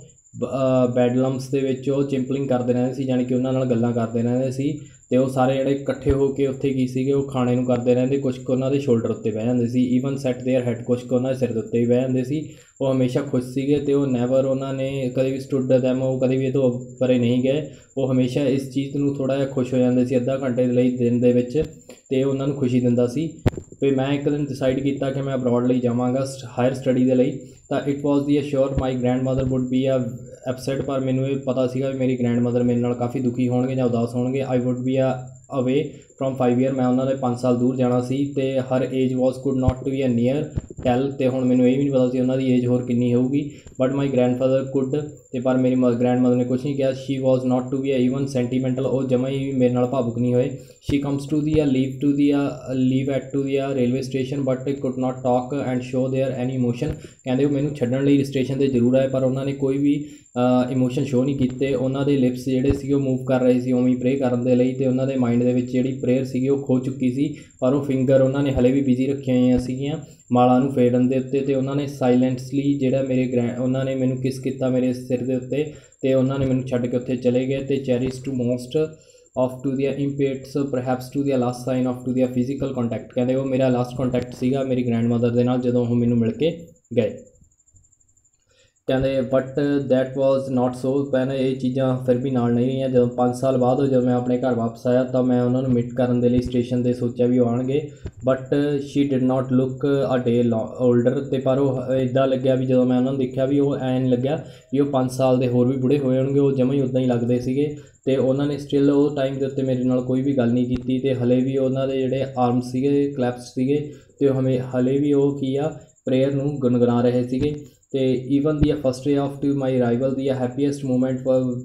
ਬੈਡਲਮਸ ਦੇ ਵਿੱਚ ਉਹ ਚਿੰਪਲਿੰਗ ਕਰਦੇ ਰਹਿੰਦੇ ਸੀ, ਯਾਨੀ ਕਿ ਉਹਨਾਂ ਨਾਲ ਗੱਲਾਂ ਕਰਦੇ ਰਹਿੰਦੇ ਸੀ। ਅਤੇ ਉਹ ਸਾਰੇ ਜਿਹੜੇ ਇਕੱਠੇ ਹੋ ਕੇ ਉੱਥੇ ਕੀ ਸੀਗੇ ਉਹ ਖਾਣੇ ਨੂੰ ਕਰਦੇ ਰਹਿੰਦੇ। ਕੁਛ ਕੁ ਉਹਨਾਂ ਦੇ ਸ਼ੋਲਡਰ ਉੱਤੇ ਬਹਿ ਜਾਂਦੇ ਸੀ, ਈਵਨ ਸੈਟ ਦੇਅਰ ਹੈਡ, ਕੁਛ ਕੁ ਉਹਨਾਂ ਦੇ ਸਿਰ ਦੇ ਉੱਤੇ ਵੀ ਬਹਿ ਜਾਂਦੇ ਸੀ। ਉਹ ਹਮੇਸ਼ਾ ਖੁਸ਼ ਸੀਗੇ, ਅਤੇ ਉਹ ਨੈਵਰ ਉਹਨਾਂ ਨੇ ਕਦੇ ਵੀ ਸਟੁੱਡ ਦੈਮ, ਉਹ ਕਦੇ ਵੀ ਇਹ ਤੋਂ ਪਰੇ ਨਹੀਂ ਗਏ। ਉਹ ਹਮੇਸ਼ਾ ਇਸ ਚੀਜ਼ ਨੂੰ ਥੋੜ੍ਹਾ ਜਿਹਾ ਖੁਸ਼ ਹੋ ਜਾਂਦੇ ਸੀ ਅੱਧਾ ਘੰਟੇ ਦੇ ਲਈ ਦਿਨ ਦੇ ਵਿੱਚ, ਅਤੇ ਉਹਨਾਂ ਨੂੰ ਖੁਸ਼ੀ ਦਿੰਦਾ ਸੀ। ਅਤੇ ਮੈਂ ਇੱਕ ਦਿਨ ਡਿਸਾਈਡ ਕੀਤਾ ਕਿ ਮੈਂ ਅਬਰੋਡ ਲਈ ਜਾਵਾਂਗਾ ਹਾਇਰ ਸਟੱਡੀ ਦੇ ਲਈ। ਤਾਂ it was the ashore my grandmother would be upset, ਪਰ ਮੈਨੂੰ ਇਹ ਪਤਾ ਸੀਗਾ ਵੀ ਮੇਰੀ ਗ੍ਰੈਂਡ ਮਦਰ ਮੇਰੇ ਨਾਲ ਕਾਫੀ ਦੁਖੀ ਹੋਣਗੇ ਜਾਂ ਉਦਾਸ ਹੋਣਗੇ। I would be away from 5 year, ਮੈਂ ਉਹਨਾਂ ਦੇ 5 ਸਾਲ ਦੂਰ ਜਾਣਾ ਸੀ, ਅਤੇ her age was could not to be a near tell, ਅਤੇ ਹੁਣ ਮੈਨੂੰ ਇਹ ਵੀ ਨਹੀਂ ਪਤਾ ਸੀ ਉਹਨਾਂ ਦੀ ਏਜ ਹੋਰ ਕਿੰਨੀ ਹੋਊਗੀ। ਬਟ ਮਾਈ ਗ੍ਰੈਂਡਫਾਦਰ ਕੁਡ, ਅਤੇ ਪਰ ਮੇਰੀ ਗ੍ਰੈਂਡ ਮਦਰ ਨੇ ਕੁਛ ਨਹੀਂ ਕਿਹਾ। She was not to be even sentimental, ਉਹ ਜਮਾ ਹੀ ਮੇਰੇ ਨਾਲ ਭਾਵੁਕ ਨਹੀਂ ਹੋਏ। She comes to the leave at to the railway station but could not talk and show their any emotion, ਕਹਿੰਦੇ ਉਹ ਮੈਨੂੰ ਛੱਡਣ ਲਈ ਸਟੇਸ਼ਨ 'ਤੇ ਜ਼ਰੂਰ ਆਏ, ਪਰ ਉਹਨਾਂ ਨੇ ਕੋਈ ਵੀ ਇਮੋਸ਼ਨ ਸ਼ੋਅ ਨਹੀਂ ਕੀਤੇ। ਉਹਨਾਂ ਦੇ ਲਿਪਸ ਜਿਹੜੇ ਸੀਗੇ ਉਹ ਮੂਵ ਕਰ ਰਹੇ ਸੀ ਉਵੇਂ ਹੀ ਪ੍ਰੇ ਕਰਨ ਦੇ ਲਈ, ਅਤੇ ਉਹਨਾਂ ਦੇ ਮਾਈਂਡ ਦੇ ਵਿੱਚ ਜਿਹੜੀ ਪ੍ਰੇਅਰ ਸੀਗੀ ਉਹ ਖੋ ਚੁੱਕੀ ਸੀ, ਪਰ ਉਹ ਫਿੰਗਰ ਉਹਨਾਂ ਨੇ ਹਲੇ ਵੀ ਬਿਜ਼ੀ ਰੱਖੀਆਂ ਹੋਈਆਂ ਸੀਗੀਆਂ ਮਾਲਾ ਨੂੰ ਫੇਰਨ ਦੇ ਉੱਤੇ। ਅਤੇ ਉਹਨਾਂ ਨੇ ਸਾਇਲੈਂਟਲੀ ਜਿਹੜਾ ਉਹਨਾਂ ਨੇ ਮੈਨੂੰ ਕਿਸ ਕੀਤਾ ਮੇਰੇ ਸਿਰ ਦੇ ਉੱਤੇ, ਅਤੇ ਉਹਨਾਂ ਨੇ ਮੈਨੂੰ ਛੱਡ ਕੇ ਉੱਥੇ ਚਲੇ ਗਏ। ਅਤੇ cherish to most of to ਦੀਆਂ ਇੰਪੇਟਸ ਪਰਹੈਪਸ ਟੂ ਦੀਆਂ ਲਾਸਟ ਸਾਈਨ ਆਫ ਟੂ ਦੀਆਂ ਫਿਜ਼ੀਕਲ ਕੰਟੈਕਟ, ਕਹਿੰਦੇ ਉਹ ਮੇਰਾ ਲਾਸਟ ਕੰਟੈਕਟ ਸੀਗਾ ਮੇਰੀ ਗ੍ਰੈਂਡ ਮਦਰ ਦੇ ਨਾਲ ਜਦੋਂ ਉਹ ਮੈਨੂੰ ਮਿਲ ਕੇ ਗਏ। ਕਹਿੰਦੇ ਬਟ ਦੈਟ ਵਾਜ਼ ਨਾਟ ਸੋ, ਕਹਿੰਦੇ ਇਹ ਚੀਜ਼ਾਂ ਫਿਰ ਵੀ ਨਾਲ ਨਹੀਂ ਰਹੀਆਂ। ਜਦੋਂ 5 ਸਾਲ ਬਾਅਦ ਜਦੋਂ ਮੈਂ ਆਪਣੇ ਘਰ ਵਾਪਸ ਆਇਆ ਤਾਂ ਮੈਂ ਉਹਨਾਂ ਨੂੰ ਮੀਟ ਕਰਨ ਦੇ ਲਈ ਸਟੇਸ਼ਨ 'ਤੇ ਸੋਚਿਆ ਵੀ ਉਹ ਆਉਣਗੇ, but she did not look a day older, ਅਤੇ ਪਰ ਉਹ ਇੱਦਾਂ ਲੱਗਿਆ ਵੀ ਜਦੋਂ ਮੈਂ ਉਹਨਾਂ ਨੂੰ ਦੇਖਿਆ ਵੀ ਉਹ ਐਂ ਨਹੀਂ ਲੱਗਿਆ ਵੀ ਉਹ 5 ਸਾਲ ਦੇ ਹੋਰ ਵੀ ਬੁੜੇ ਹੋਏ ਹੋਣਗੇ, ਉਹ ਜਮਾਂ ਹੀ ਉੱਦਾਂ ਹੀ ਲੱਗਦੇ ਸੀਗੇ। ਅਤੇ ਉਹਨਾਂ ਨੇ ਸਟਿਲ ਉਹ ਟਾਈਮ ਦੇ ਉੱਤੇ ਮੇਰੇ ਨਾਲ ਕੋਈ ਵੀ ਗੱਲ ਨਹੀਂ ਕੀਤੀ, ਅਤੇ ਹਲੇ ਵੀ ਉਹਨਾਂ ਦੇ ਜਿਹੜੇ ਆਰਮਸ ਸੀਗੇ ਕਲੈਪਸ ਸੀਗੇ, ਅਤੇ ਉਹ ਹਲੇ ਵੀ ਉਹ ਕੀ ਆ ਪ੍ਰੇਅਰ ਨੂੰ ਗੁਣਗੁਣਾ ਰਹੇ ਸੀਗੇ। ਅਤੇ even the first day of to my arrival the happiest moment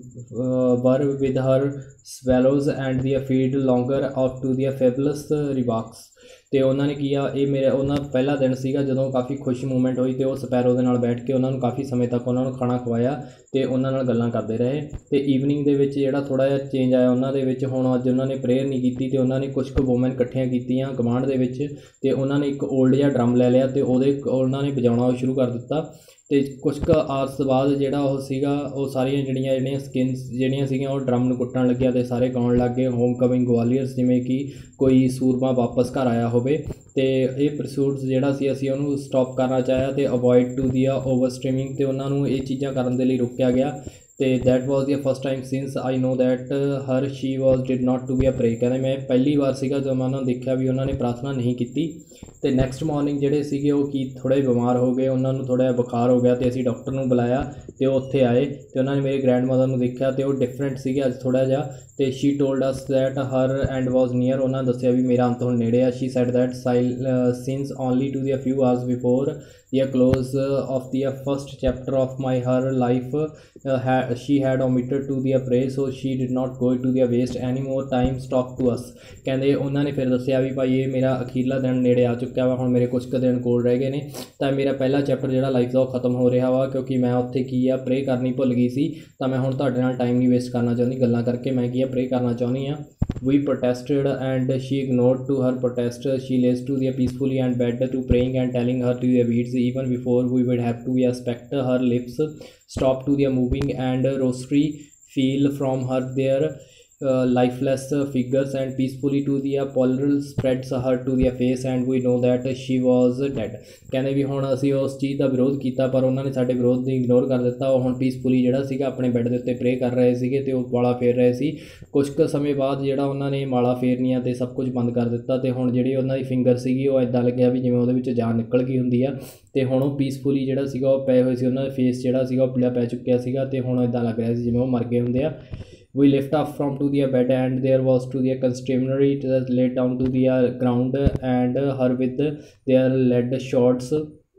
were with her swallows and the feed longer of to the fables ਰਿਵਾਕਸ, ਅਤੇ ਉਹਨਾਂ ਨੇ ਕੀ ਆ ਇਹ ਮੇਰਾ ਉਹਨਾਂ ਪਹਿਲਾ ਦਿਨ ਸੀਗਾ ਜਦੋਂ ਕਾਫੀ ਖੁਸ਼ ਮੂਮੈਂਟ ਹੋਈ, ਅਤੇ ਉਹ ਸਪੈਰੋ ਦੇ ਨਾਲ ਬੈਠ ਕੇ ਉਹਨਾਂ ਨੂੰ ਕਾਫੀ ਸਮੇਂ ਤੱਕ ਉਹਨਾਂ ਨੂੰ ਖਾਣਾ ਖਵਾਇਆ ਅਤੇ ਉਹਨਾਂ ਨਾਲ ਗੱਲਾਂ ਕਰਦੇ ਰਹੇ। ਅਤੇ ਈਵਨਿੰਗ ਦੇ ਵਿੱਚ ਜਿਹੜਾ ਥੋੜ੍ਹਾ ਜਿਹਾ ਚੇਂਜ ਆਇਆ ਉਹਨਾਂ ਦੇ ਵਿੱਚ, ਹੁਣ ਅੱਜ ਉਹਨਾਂ ਨੇ ਪ੍ਰੇਅਰ ਨਹੀਂ ਕੀਤੀ, ਅਤੇ ਉਹਨਾਂ ਨੇ ਕੁਛ ਕੁ ਵੂਮੈਨ ਇਕੱਠੀਆਂ ਕੀਤੀਆਂ ਗਵਾਂਢ ਦੇ ਵਿੱਚ, ਅਤੇ ਉਹਨਾਂ ਨੇ ਇੱਕ ਓਲਡ ਜਿਹਾ ਡਰਮ ਲੈ ਲਿਆ ਅਤੇ ਉਹਨਾਂ ਨੇ ਵਜਾਉਣਾ ਸ਼ੁਰੂ ਕਰ ਦਿੱਤਾ। ਅਤੇ ਕੁਛ ਕੁ ਆਰਸ ਬਾਅਦ ਜਿਹੜਾ ਉਹ ਸੀਗਾ ਉਹ ਸਾਰੀਆਂ ਜਿਹੜੀਆਂ ਸਕਿਨਸ ਜਿਹੜੀਆਂ ਸੀਗੀਆਂ ਉਹ ਡਰਮ ਨੂੰ ਕੁੱਟਣ ਲੱਗਿਆ, ਅਤੇ ਸਾਰੇ ਗਾਉਣ ਲੱਗ ਗਏ ਹੋਮ ਕਮਿੰਗ ਗਵਾਲੀਅਰਸ, ਜਿਵੇਂ ਕਿ ਕੋਈ ਸੂਰਮਾ ਵਾਪਸ ਘਰ ਆਇਆ ਹੋਵੇ। ਅਤੇ ਇਹ ਪਰਸੂਟਸ ਜਿਹੜਾ ਸੀ ਅਸੀਂ ਉਹਨੂੰ ਸਟੋਪ ਕਰਨਾ ਚਾਹਿਆ, ਅਤੇ avoid to the over streaming, ਅਤੇ ਉਹਨਾਂ ਨੂੰ ਇਹ ਚੀਜ਼ਾਂ ਕਰਨ ਦੇ ਲਈ ਰੋਕਿਆ ਗਿਆ। ਅਤੇ that was the first time since I know that her she was did not to be a pray, ਕਹਿੰਦੇ ਮੈਂ ਪਹਿਲੀ ਵਾਰ ਸੀਗਾ ਜਦੋਂ ਮੈਂ ਉਹਨਾਂ ਨੂੰ ਦੇਖਿਆ ਵੀ ਉਹਨਾਂ ਨੇ ਪ੍ਰਾਰਥਨਾ ਨਹੀਂ ਕੀਤੀ। ਅਤੇ ਨੈਕਸਟ ਮਾਰਨਿੰਗ ਜਿਹੜੇ ਸੀਗੇ ਉਹ ਥੋੜ੍ਹੇ ਬਿਮਾਰ ਹੋ ਗਏ, ਉਹਨਾਂ ਨੂੰ ਥੋੜ੍ਹਾ ਜਿਹਾ ਬੁਖਾਰ ਹੋ ਗਿਆ, ਅਤੇ ਅਸੀਂ ਡਾਕਟਰ ਨੂੰ ਬੁਲਾਇਆ, ਅਤੇ ਉਹ ਉੱਥੇ ਆਏ, ਅਤੇ ਉਹਨਾਂ ਨੇ ਮੇਰੇ ਗ੍ਰੈਂਡ ਮਦਰ ਨੂੰ ਦੇਖਿਆ, ਅਤੇ ਉਹ ਡਿਫਰੈਂਟ ਸੀਗੇ ਅੱਜ ਥੋੜ੍ਹਾ ਜਿਹਾ। ਅਤੇ she told us that her end was near, ਉਹਨਾਂ ਨੇ ਦੱਸਿਆ ਵੀ ਮੇਰਾ ਅੰਤ ਹੁਣ ਨੇੜੇ ਆ। She said that since only to the few hours before the close of the first chapter of my her life she had omitted to the pray, so she did not go to the waste any more time talk to us, ਕਹਿੰਦੇ ਉਹਨਾਂ ਨੇ ਫਿਰ ਦੱਸਿਆ ਵੀ ਭਾਈ ਇਹ ਮੇਰਾ ਅਖੀਰਲਾ ਦਿਨ ਨੇੜੇ ਆ ਚੁੱਕਿਆ ਵਾ, ਹੁਣ ਮੇਰੇ ਕੁਛ ਕੁ ਦਿਨ ਕੋਲ ਰਹਿ ਗਏ ਨੇ, ਤਾਂ ਮੇਰਾ ਪਹਿਲਾ ਚੈਪਟਰ ਜਿਹੜਾ ਲਾਈਫ ਦਾ ਉਹ ਖਤਮ ਹੋ ਰਿਹਾ ਵਾ, ਕਿਉਂਕਿ ਮੈਂ ਉੱਥੇ ਕੀ ਆ ਪ੍ਰੇ ਕਰਨੀ ਭੁੱਲ ਗਈ ਸੀ। ਤਾਂ ਮੈਂ ਹੁਣ ਤੁਹਾਡੇ ਨਾਲ ਟਾਈਮ ਨਹੀਂ ਵੇਸਟ ਕਰਨਾ ਚਾਹੁੰਦੀ ਗੱਲਾਂ ਕਰਕੇ, ਮੈਂ ਕੀ ਆ ਪ੍ਰੇ ਕਰਨਾ ਚਾਹੁੰਦੀ ਹਾਂ। We protested and she ignored to her protest. She lays to the peacefully and bed to praying and telling her to the beads even before we would have to expect her lips stop to the moving and rosary feel from her there lifeless figures and peacefully to the pallor spreads her to the face and we know that she was dead। ਕਹਿੰਦੇ ਵੀ ਹੁਣ ਅਸੀਂ ਉਸ ਚੀਜ਼ ਦਾ ਵਿਰੋਧ ਕੀਤਾ ਪਰ ਉਹਨਾਂ ਨੇ ਸਾਡੇ ਵਿਰੋਧ ਨੂੰ ਇਗਨੋਰ ਕਰ ਦਿੱਤਾ। ਉਹ ਹੁਣ ਪੀਸਫੁਲੀ ਜਿਹੜਾ ਸੀਗਾ ਆਪਣੇ ਬੈੱਡ ਦੇ ਉੱਤੇ ਪ੍ਰੇ ਕਰ ਰਹੇ ਸੀਗੇ ਅਤੇ ਉਹ ਮਾਲਾ ਫੇਰ ਰਹੇ ਸੀ। ਕੁਛ ਕੁ ਸਮੇਂ ਬਾਅਦ ਜਿਹੜਾ ਉਹਨਾਂ ਨੇ ਮਾਲਾ ਫੇਰਨੀਆਂ ਅਤੇ ਸਭ ਕੁਝ ਬੰਦ ਕਰ ਦਿੱਤਾ ਅਤੇ ਹੁਣ ਜਿਹੜੀ ਉਹਨਾਂ ਦੀ ਫਿੰਗਰ ਸੀਗੀ ਉਹ ਇੱਦਾਂ ਲੱਗਿਆ ਵੀ ਜਿਵੇਂ ਉਹਦੇ ਵਿੱਚ ਜਾਨ ਨਿਕਲ ਗਈ ਹੁੰਦੀ ਆ ਅਤੇ ਹੁਣ ਉਹ ਪੀਸਫੁਲੀ ਜਿਹੜਾ ਸੀਗਾ ਉਹ ਪਏ ਹੋਏ ਸੀ। ਉਹਨਾਂ ਦਾ ਫੇਸ ਜਿਹੜਾ ਸੀਗਾ ਉਹ ਪੀਲਾ ਪੈ ਚੁੱਕਿਆ ਸੀਗਾ ਅਤੇ ਹੁਣ ਇੱਦਾਂ ਲੱਗ ਰਿਹਾ ਸੀ ਜਿਵੇਂ ਉਹ ਮਰ ਗਏ ਹੁੰਦੇ ਆ। We lift up from to the bed and there was to the customary laid down to the ground and her with their lead shots।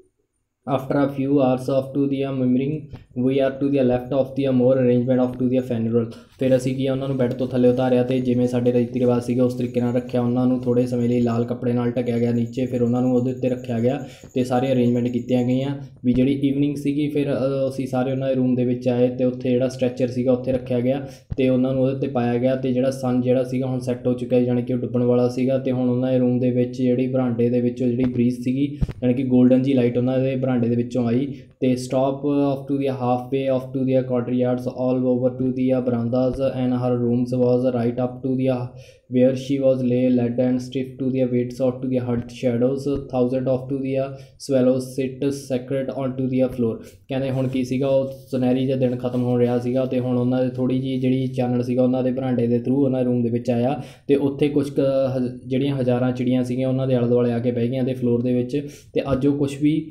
After a few hours of to the murmuring we are to the left of the more arrangement of to the funeral। ਫਿਰ ਅਸੀਂ ਕੀ ਉਹਨਾਂ ਨੂੰ ਬੈੱਡ ਤੋਂ ਥੱਲੇ ਉਤਾਰਿਆ ਅਤੇ ਜਿਵੇਂ ਸਾਡੇ ਰੀਤੀ ਰਿਵਾਜ ਸੀਗੇ ਉਸ ਤਰੀਕੇ ਨਾਲ ਰੱਖਿਆ। ਉਹਨਾਂ ਨੂੰ ਥੋੜ੍ਹੇ ਸਮੇਂ ਲਈ ਲਾਲ ਕੱਪੜੇ ਨਾਲ ਢੱਕਿਆ ਗਿਆ ਨੀਚੇ, ਫਿਰ ਉਹਨਾਂ ਨੂੰ ਉਹਦੇ ਉੱਤੇ ਰੱਖਿਆ ਗਿਆ ਅਤੇ ਸਾਰੇ ਅਰੇਂਜਮੈਂਟ ਕੀਤੀਆਂ ਗਈਆਂ। ਵੀ ਜਿਹੜੀ ਈਵਨਿੰਗ ਸੀਗੀ ਫਿਰ ਅਸੀਂ ਸਾਰੇ ਉਹਨਾਂ ਦੇ ਰੂਮ ਦੇ ਵਿੱਚ ਆਏ ਅਤੇ ਉੱਥੇ ਜਿਹੜਾ ਸਟ੍ਰੈਚਰ ਸੀਗਾ ਉੱਥੇ ਰੱਖਿਆ ਗਿਆ ਅਤੇ ਉਹਨਾਂ ਨੂੰ ਉਹਦੇ ਉੱਤੇ ਪਾਇਆ ਗਿਆ ਅਤੇ ਜਿਹੜਾ ਸਨ ਜਿਹੜਾ ਸੀਗਾ ਹੁਣ ਸੈੱਟ ਹੋ ਚੁੱਕਿਆ ਜਾਣੀ ਕਿ ਉਹ ਡੁੱਬਣ ਵਾਲਾ ਸੀਗਾ ਅਤੇ ਹੁਣ ਉਹਨਾਂ ਦੇ ਰੂਮ ਦੇ ਵਿੱਚ ਜਿਹੜੀ ਬਰਾਂਡੇ ਦੇ ਵਿੱਚੋਂ ਜਿਹੜੀ ਬਰੀਜ਼ ਸੀਗੀ ਜਾਣੀ ਕਿ ਗੋਲਡਨ ਜੀ ਲਾਈਟ ਉਹਨਾਂ ਦੇ ਬਰਾਂਡੇ ਦੇ ਵਿੱਚੋਂ ਆਈ ਅਤੇ stop of to the half way of to the courtyards all over to the verandas and her rooms was right up to the where she was lay led and stiff to the weights of to the hut shadows thousand of to the swallows sit sacred on to the floor। ਕਹਿੰਦੇ ਹੁਣ ਕੀ ਸੀਗਾ ਉਹ ਸੁਨਹਿਰੀ ਜਿਹਾ ਦਿਨ ਖਤਮ ਹੋ ਰਿਹਾ ਸੀਗਾ ਅਤੇ ਹੁਣ ਉਹਨਾਂ ਦੇ ਥੋੜ੍ਹੀ ਜਿਹੀ ਜਿਹੜੀ ਚਾਨਣ ਸੀਗਾ ਉਹਨਾਂ ਦੇ ਬਰਾਂਡੇ ਦੇ ਥਰੂ ਉਹਨਾਂ ਦੇ ਰੂਮ ਦੇ ਵਿੱਚ ਆਇਆ ਅਤੇ ਉੱਥੇ ਕੁਛ ਕੁ ਜਿਹੜੀਆਂ ਹਜ਼ਾਰਾਂ ਚਿੜੀਆਂ ਸੀਗੀਆਂ ਉਹਨਾਂ ਦੇ ਆਲੇ ਦੁਆਲੇ ਆ ਕੇ ਬਹਿ ਗਈਆਂ ਅਤੇ ਫਲੋਰ ਦੇ ਵਿੱਚ ਅਤੇ ਅੱਜ ਉਹ ਕੁਛ ਵੀ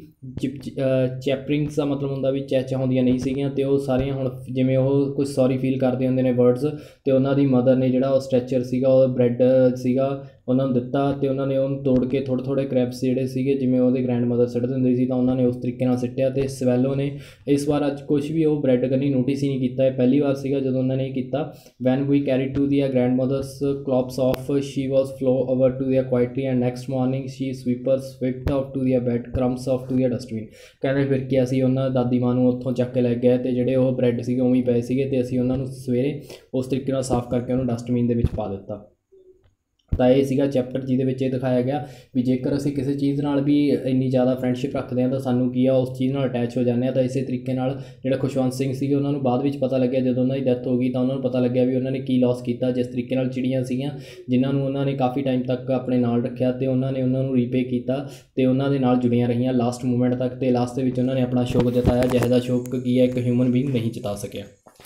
ਚੈਪਰਿੰਗਸ ਦਾ ਮਤਲਬ ਹੁੰਦਾ ਵੀ ਚਹਿਚਹਾਉਂਦੀਆਂ ਨਹੀਂ ਸੀਗੀਆਂ ਅਤੇ ਉਹ ਸਾਰੀਆਂ ਹੁਣ ਜਿਵੇਂ ਉਹ ਕੁਝ ਸੌਰੀ ਫੀਲ ਕਰਦੇ ਹੁੰਦੇ ਨੇ ਵਰਡਸ ਅਤੇ ਉਹਨਾਂ ਦੀ ਮਦਰ ਨੇ ਜਿਹੜਾ ਉਹ ਸਟ੍ਰੈਚਰ ਸੀਗਾ ਉਹ ਬ੍ਰੈਡ ਸੀਗਾ ਉਹਨਾਂ ਨੂੰ ਦਿੱਤਾ ਅਤੇ ਉਹਨਾਂ ਨੇ ਉਹਨੂੰ ਤੋੜ ਕੇ ਥੋੜ੍ਹੇ ਥੋੜ੍ਹੇ ਕ੍ਰੈਬਸ ਜਿਹੜੇ ਸੀਗੇ ਜਿਵੇਂ ਉਹਦੇ ਗ੍ਰੈਂਡ ਮਦਰ ਸਿੱਟਦੇ ਹੁੰਦੇ ਸੀ ਤਾਂ ਉਹਨਾਂ ਨੇ ਉਸ ਤਰੀਕੇ ਨਾਲ ਸਿੱਟਿਆ ਅਤੇ ਸਵੈਲੋ ਨੇ ਇਸ ਵਾਰ ਅੱਜ ਕੁਛ ਵੀ ਉਹ ਬ੍ਰੈਡ ਕਰਨੀ ਨੋਟਿਸ ਹੀ ਨਹੀਂ ਕੀਤਾ। ਇਹ ਪਹਿਲੀ ਵਾਰ ਸੀਗਾ ਜਦੋਂ ਉਹਨਾਂ ਨੇ ਇਹ ਕੀਤਾ। When we carry to the grandmother's clops of she was flow over to the quietly and next morning she swept off to the bed crumbs off to the dustbin. ਕਹਿੰਦੇ ਫਿਰ ਕਿ ਅਸੀਂ ਉਹਨਾਂ ਦਾਦੀ ਮਾਂ ਨੂੰ ਉੱਥੋਂ ਚੱਕ ਕੇ ਲੈ ਗਏ ਅਤੇ ਜਿਹੜੇ ਉਹ ਬ੍ਰੈਡ ਸੀਗੇ ਉਵੇਂ ਹੀ ਪਏ ਸੀਗੇ ਅਤੇ ਅਸੀਂ ਉਹਨਾਂ ਨੂੰ ਸਵੇਰੇ ਉਸ ਤਰੀਕੇ ਨਾਲ ਸਾਫ਼ ਕਰਕੇ ਉਹਨੂੰ ਡਸਟਬਿਨ ਦੇ ਵਿੱਚ ਪਾ ਦਿੱਤਾ। ਤਾਂ ਇਹ ਸੀਗਾ ਚੈਪਟਰ ਜਿਹਦੇ ਵਿੱਚ ਇਹ ਦਿਖਾਇਆ ਗਿਆ ਵੀ ਜੇਕਰ ਅਸੀਂ ਕਿਸੇ ਚੀਜ਼ ਨਾਲ ਵੀ ਇੰਨੀ ਜ਼ਿਆਦਾ ਫਰੈਂਡਸ਼ਿਪ ਰੱਖਦੇ ਹਾਂ ਤਾਂ ਸਾਨੂੰ ਕੀ ਆ ਉਸ ਚੀਜ਼ ਨਾਲ ਅਟੈਚ ਹੋ ਜਾਂਦੇ ਹਾਂ। ਤਾਂ ਇਸੇ ਤਰੀਕੇ ਨਾਲ ਜਿਹੜਾ ਖੁਸ਼ਵੰਤ ਸਿੰਘ ਸੀਗੇ ਉਹਨਾਂ ਨੂੰ ਬਾਅਦ ਵਿੱਚ ਪਤਾ ਲੱਗਿਆ ਜਦੋਂ ਉਹਨਾਂ ਦੀ ਡੈਥ ਹੋ ਗਈ ਤਾਂ ਉਹਨਾਂ ਨੂੰ ਪਤਾ ਲੱਗਿਆ ਵੀ ਉਹਨਾਂ ਨੇ ਕੀ ਲੋਸ ਕੀਤਾ। ਜਿਸ ਤਰੀਕੇ ਨਾਲ ਚਿੜੀਆਂ ਸੀਗੀਆਂ ਜਿਨ੍ਹਾਂ ਨੂੰ ਉਹਨਾਂ ਨੇ ਕਾਫੀ ਟਾਈਮ ਤੱਕ ਆਪਣੇ ਨਾਲ ਰੱਖਿਆ ਅਤੇ ਉਹਨਾਂ ਨੇ ਉਹਨਾਂ ਨੂੰ ਰੀਪੇ ਕੀਤਾ ਅਤੇ ਉਹਨਾਂ ਦੇ ਨਾਲ ਜੁੜੀਆਂ ਰਹੀਆਂ ਲਾਸਟ ਮੂਮੈਂਟ ਤੱਕ ਅਤੇ ਲਾਸਟ ਦੇ ਵਿੱਚ ਉਹਨਾਂ ਨੇ ਆਪਣਾ ਸ਼ੌਕ ਜਤਾਇਆ ਜਿਹੋ ਜਿਹਾ ਸ਼ੌਕ ਕੀ ਹੈ ਇੱਕ ਹਿਊਮਨ ਬੀਇੰਗ ਨਹੀਂ ਜਤਾ ਸਕਿਆ।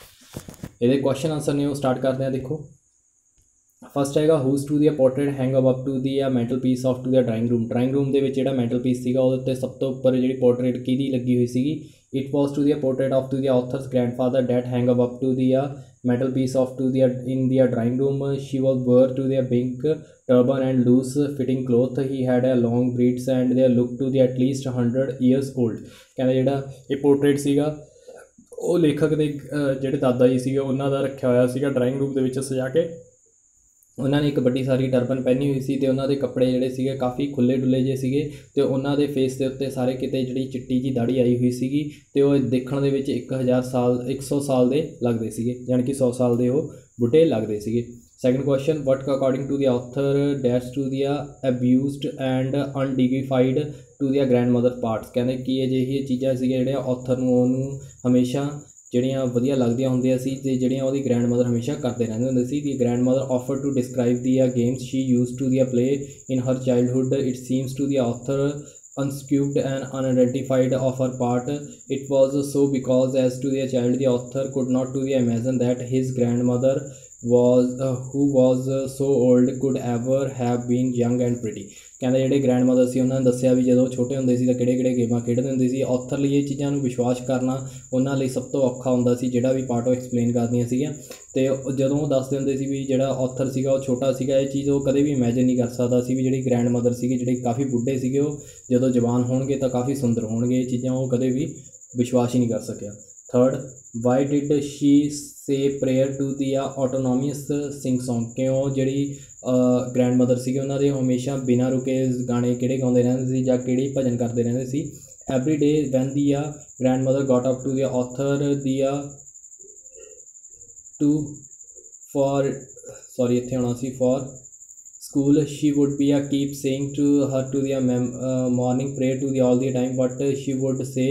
ਇਹਦੇ ਕੁਐਸਚਨ ਆਨਸਰ ਨੇ ਉਹ ਸਟਾਰਟ ਕਰਦੇ ਹਾਂ। ਦੇਖੋ ਫਸਟ ਹੈਗਾ whose to the portrait hang up to the mantelpiece of to the drawing room ਦੇ ਵਿੱਚ ਜਿਹੜਾ ਮੈਂਟਲ ਪੀਸ ਸੀਗਾ ਉਹਦੇ ਉੱਤੇ ਸਭ ਤੋਂ ਉੱਪਰ ਜਿਹੜੀ ਪੋਰਟਰੇਟ ਕਿਹਦੀ ਲੱਗੀ ਹੋਈ ਸੀਗੀ। It was to the portrait of to the author's grandfather that hang up to the metal piece of to the in the drawing room। She was wore to the pink turban and loose fitting cloth। He had a long braids and they looked to the at least 100 years old। ਕਹਿੰਦਾ ਜਿਹੜਾ ਇਹ ਪੋਰਟਰੇਟ ਸੀਗਾ ਉਹ ਲੇਖਕ ਦੇ ਜਿਹੜੇ ਦਾਦਾ ਜੀ ਸੀਗੇ ਉਹਨਾਂ ਦਾ ਰੱਖਿਆ ਹੋਇਆ ਸੀਗਾ ਡਰਾਇੰਗ ਰੂਮ ਦੇ ਵਿੱਚ ਸਜਾ ਕੇ। ਉਹਨਾਂ ਨੇ ਇੱਕ ਵੱਡੀ ਸਾਰੀ ਟਰਬਨ ਪਹਿਨੀ ਹੋਈ ਸੀ ਅਤੇ ਉਹਨਾਂ ਦੇ ਕੱਪੜੇ ਜਿਹੜੇ ਸੀਗੇ ਕਾਫੀ ਖੁੱਲ੍ਹੇ ਡੁੱਲੇ ਜਿਹੇ ਸੀਗੇ ਅਤੇ ਉਹਨਾਂ ਦੇ ਫੇਸ ਦੇ ਉੱਤੇ ਸਾਰੇ ਕਿਤੇ ਜਿਹੜੀ ਚਿੱਟੀ ਜਿਹੀ ਦਾੜੀ ਆਈ ਹੋਈ ਸੀਗੀ ਅਤੇ ਉਹ ਦੇਖਣ ਦੇ ਵਿੱਚ 100 ਸਾਲ ਦੇ ਲੱਗਦੇ ਸੀਗੇ ਜਾਣੀ ਕਿ 100 ਸਾਲ ਦੇ ਉਹ ਬੁੱਢੇ ਲੱਗਦੇ ਸੀਗੇ। Second question what according to the author dash to the abused and undignified to the grandmother parts. ਕਹਿੰਦੇ ਕਿ ਅਜਿਹੀਆਂ ਚੀਜ਼ਾਂ ਸੀਗੀਆਂ ਜਿਹੜੀਆਂ ਆਥਰ ਨੂੰ ਉਹਨੂੰ ਹਮੇਸ਼ਾ ਜਿਹੜੀਆਂ ਵਧੀਆ ਲੱਗਦੀਆਂ ਹੁੰਦੀਆਂ ਸੀ ਅਤੇ ਜਿਹੜੀਆਂ ਉਹਦੀ ਗ੍ਰੈਂਡ ਮਦਰ ਹਮੇਸ਼ਾ ਕਰਦੇ ਰਹਿੰਦੇ ਹੁੰਦੇ ਸੀ। The grandmother offer to describe the games she use to the play in her childhood. It seems to the author unscruped and unidentified of her part। It was so because as to the child the author could not to the imagine that his grandmother was who was so old could ever have been young and pretty। ਕਹਿੰਦੇ ਜਿਹੜੇ ਗ੍ਰੈਂਡ ਮਦਰ ਸੀ ਉਹਨਾਂ ਨੇ ਦੱਸਿਆ ਵੀ ਜਦੋਂ ਛੋਟੇ ਹੁੰਦੇ ਸੀ ਤਾਂ ਕਿਹੜੇ ਗੇਮਾਂ ਖੇਡਦੇ ਹੁੰਦੇ ਸੀ। ਆਥਰ ਲਈ ਇਹ ਚੀਜ਼ਾਂ ਨੂੰ ਵਿਸ਼ਵਾਸ ਕਰਨਾ ਉਹਨਾਂ ਲਈ ਸਭ ਤੋਂ ਔਖਾ ਹੁੰਦਾ ਸੀ ਜਿਹੜਾ ਵੀ ਪਾਰਟ ਉਹ ਐਕਸਪਲੇਨ ਕਰਦੀਆਂ ਸੀਗੀਆਂ ਅਤੇ ਜਦੋਂ ਉਹ ਦੱਸਦੇ ਹੁੰਦੇ ਸੀ ਵੀ ਜਿਹੜਾ ਆਥਰ ਸੀਗਾ ਉਹ ਛੋਟਾ ਸੀਗਾ ਇਹ ਚੀਜ਼ ਉਹ ਕਦੇ ਵੀ ਇਮੈਜਿਨ ਨਹੀਂ ਕਰ ਸਕਦਾ ਸੀ ਵੀ ਜਿਹੜੀ ਗ੍ਰੈਂਡ ਮਦਰ ਸੀਗੀ ਜਿਹੜੇ ਕਾਫੀ ਬੁੱਢੇ ਸੀਗੇ ਉਹ ਜਦੋਂ ਜਵਾਨ ਹੋਣਗੇ ਤਾਂ ਕਾਫੀ ਸੁੰਦਰ ਹੋਣਗੇ। ਇਹ ਚੀਜ਼ਾਂ ਉਹ ਕਦੇ ਵੀ ਵਿਸ਼ਵਾਸ ਹੀ ਨਹੀਂ ਕਰ ਸਕਿਆ। Third why did she say prayer to the autonomous sing song. ਕਿਉਂ ਜਿਹੜੀ ਗ੍ਰੈਂਡ ਮਦਰ ਸੀਗੇ ਉਹਨਾਂ ਦੇ ਹਮੇਸ਼ਾ ਬਿਨਾਂ ਰੁਕੇ ਗਾਣੇ ਕਿਹੜੇ ਗਾਉਂਦੇ ਰਹਿੰਦੇ ਸੀ ਜਾਂ ਕਿਹੜੇ ਭਜਨ ਕਰਦੇ ਰਹਿੰਦੇ ਸੀ। Every day when the grandmother got up to the author the to for sorry ਇੱਥੇ ਆਉਣਾ ਸੀ for school she would be keep saying to her to the morning prayer to the all the time but she would say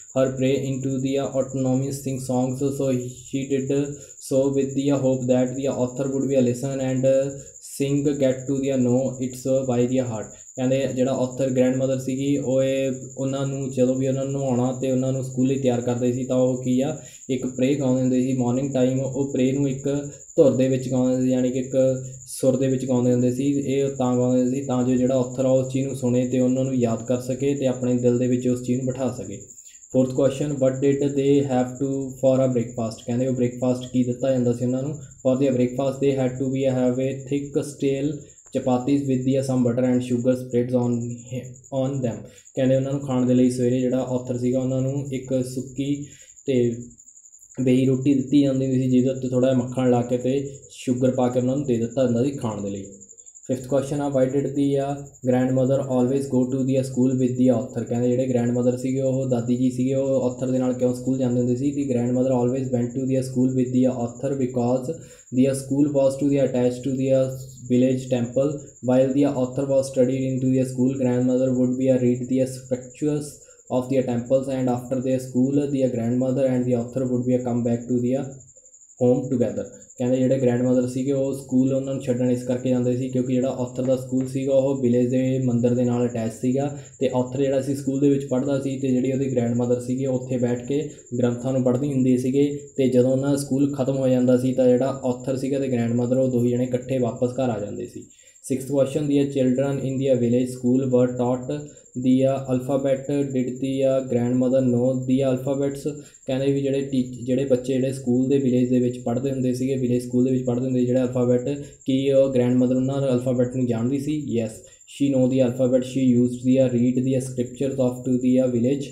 her prey into the autonomous sing songs. So she did so with the hope that the author would be a listen and sing get to the know it's by the heart. ਕਹਿੰਦੇ ਜਿਹੜਾ ਆਥਰ ਗ੍ਰੈਂਡ ਮਦਰ ਸੀਗੀ ਉਹ ਉਹਨਾਂ ਨੂੰ ਜਦੋਂ ਵੀ ਉਹਨਾਂ ਨੂੰ ਨਹਾਉਣਾ ਅਤੇ ਉਹਨਾਂ ਨੂੰ ਸਕੂਲ ਲਈ ਤਿਆਰ ਕਰਦੇ ਸੀ ਤਾਂ ਉਹ ਕੀ ਆ ਇੱਕ ਪ੍ਰੇ ਗਾਉਂਦੇ ਹੁੰਦੇ ਸੀ ਮੋਰਨਿੰਗ ਟਾਈਮ। ਉਹ ਪ੍ਰੇ ਨੂੰ ਇੱਕ ਧੁਰ ਦੇ ਵਿੱਚ ਗਾਉਂਦੇ ਹੁੰਦੇ ਸੀ, ਯਾਨੀ ਕਿ ਇੱਕ ਸੁਰ ਦੇ ਵਿੱਚ ਗਾਉਂਦੇ ਹੁੰਦੇ ਸੀ। ਇਹ ਤਾਂ ਗਾਉਂਦੇ ਹੁੰਦੇ ਸੀ ਤਾਂ ਜੋ ਜਿਹੜਾ ਆਥਰ ਆ ਉਸ ਚੀਜ਼ ਨੂੰ ਸੁਣੇ ਅਤੇ ਉਹਨਾਂ ਨੂੰ ਯਾਦ ਕਰ ਸਕੇ ਅਤੇ ਆਪਣੇ ਦਿਲ ਦੇ ਵਿੱਚ ਉਸ ਚੀਜ਼ ਨੂੰ ਬਿਠਾ ਸਕੇ। Fourth question, what did they have to for a breakfast. ਕਹਿੰਦੇ ਉਹ ਬ੍ਰੇਕਫਾਸਟ ਕੀ ਦਿੱਤਾ ਜਾਂਦਾ ਸੀ ਉਹਨਾਂ ਨੂੰ। For the breakfast they had to be have a thick stale chapatis with the some butter and sugar spreads on them. ਕਹਿੰਦੇ ਉਹਨਾਂ ਨੂੰ ਖਾਣ ਦੇ ਲਈ ਸਵੇਰੇ ਜਿਹੜਾ ਆਥਰ ਸੀਗਾ ਉਹਨਾਂ ਨੂੰ ਇੱਕ ਸੁੱਕੀ ਅਤੇ ਬੇਈ ਰੋਟੀ ਦਿੱਤੀ ਜਾਂਦੀ ਹੁੰਦੀ ਸੀ ਜਿਹਦੇ ਉੱਤੇ ਥੋੜ੍ਹਾ ਜਿਹਾ ਮੱਖਣ ਲਾ ਕੇ ਅਤੇ ਸ਼ੂਗਰ ਪਾ ਕੇ ਉਹਨਾਂ ਨੂੰ ਦੇ ਦਿੱਤਾ ਜਾਂਦਾ ਸੀ ਖਾਣ ਦੇ ਲਈ। ਫਿਫਥ ਕੁਐਸਚਨ ਆ, why did the grandmother always go to the school with the author. ਕਹਿੰਦੇ ਜਿਹੜੇ ਗ੍ਰੈਂਡ ਮਦਰ ਸੀਗੇ ਉਹ ਦਾਦੀ ਜੀ ਸੀਗੇ ਉਹ ਆਥਰ ਦੇ ਨਾਲ ਕਿਉਂ ਸਕੂਲ ਜਾਂਦੇ ਹੁੰਦੇ ਸੀ। The grandmother always went to the school with the author because the school was to the attach to the village temple. While the author was studied into the school, grandmother would be read the scriptures of the temples, and after their school the grandmother and the author would be come back to the home together. ਕਹਿੰਦੇ ਜਿਹੜੇ ਗ੍ਰੈਂਡ ਮਦਰ ਸੀਗੇ ਉਹ ਸਕੂਲ ਉਹਨਾਂ ਨੂੰ ਛੱਡਣ ਇਸ ਕਰਕੇ ਜਾਂਦੇ ਸੀ ਕਿਉਂਕਿ ਜਿਹੜਾ ਆਥਰ ਦਾ ਸਕੂਲ ਸੀਗਾ ਉਹ ਵਿਲੇਜ ਦੇ ਮੰਦਰ ਦੇ ਨਾਲ ਅਟੈਚ ਸੀਗਾ ਅਤੇ ਆਥਰ ਜਿਹੜਾ ਸੀ ਸਕੂਲ ਦੇ ਵਿੱਚ ਪੜ੍ਹਦਾ ਸੀ ਅਤੇ ਜਿਹੜੀ ਉਹਦੀ ਗ੍ਰੈਂਡ ਮਦਰ ਸੀਗੀ ਉੱਥੇ ਬੈਠ ਕੇ ਗ੍ਰੰਥਾਂ ਨੂੰ ਪੜ੍ਹਦੀ ਹੁੰਦੀ ਸੀਗੇ। ਅਤੇ ਜਦੋਂ ਉਹਨਾਂ ਦਾ ਸਕੂਲ ਖਤਮ ਹੋ ਜਾਂਦਾ ਸੀ ਤਾਂ ਜਿਹੜਾ ਆਥਰ ਸੀਗਾ ਅਤੇ ਗ੍ਰੈਂਡ ਮਦਰ ਉਹ ਦੋਹੇ ਜਣੇ ਇਕੱਠੇ ਵਾਪਸ ਘਰ ਆ ਜਾਂਦੇ ਸੀ। Sixth question, the children in the village school were taught the alphabet did the grandmother know the alphabets. ਕਹਿੰਦੇ ਵੀ ਜਿਹੜੇ ਬੱਚੇ ਜਿਹੜੇ ਸਕੂਲ ਦੇ ਵਿਲੇਜ ਦੇ ਵਿੱਚ ਪੜ੍ਹਦੇ ਹੁੰਦੇ ਸੀਗੇ ਵਿਲੇਜ ਸਕੂਲ ਦੇ ਵਿੱਚ ਪੜ੍ਹਦੇ ਹੁੰਦੇ ਜਿਹੜੇ ਅਲਫਾਬੈਟ ਕੀ ਉਹ ਗ੍ਰੈਂਡ ਮਦਰ ਉਹਨਾਂ ਅਲਫਾਬੈਟ ਨੂੰ ਜਾਣਦੀ ਸੀ। Yes, she know the alphabet, she used the read the scriptures of to the village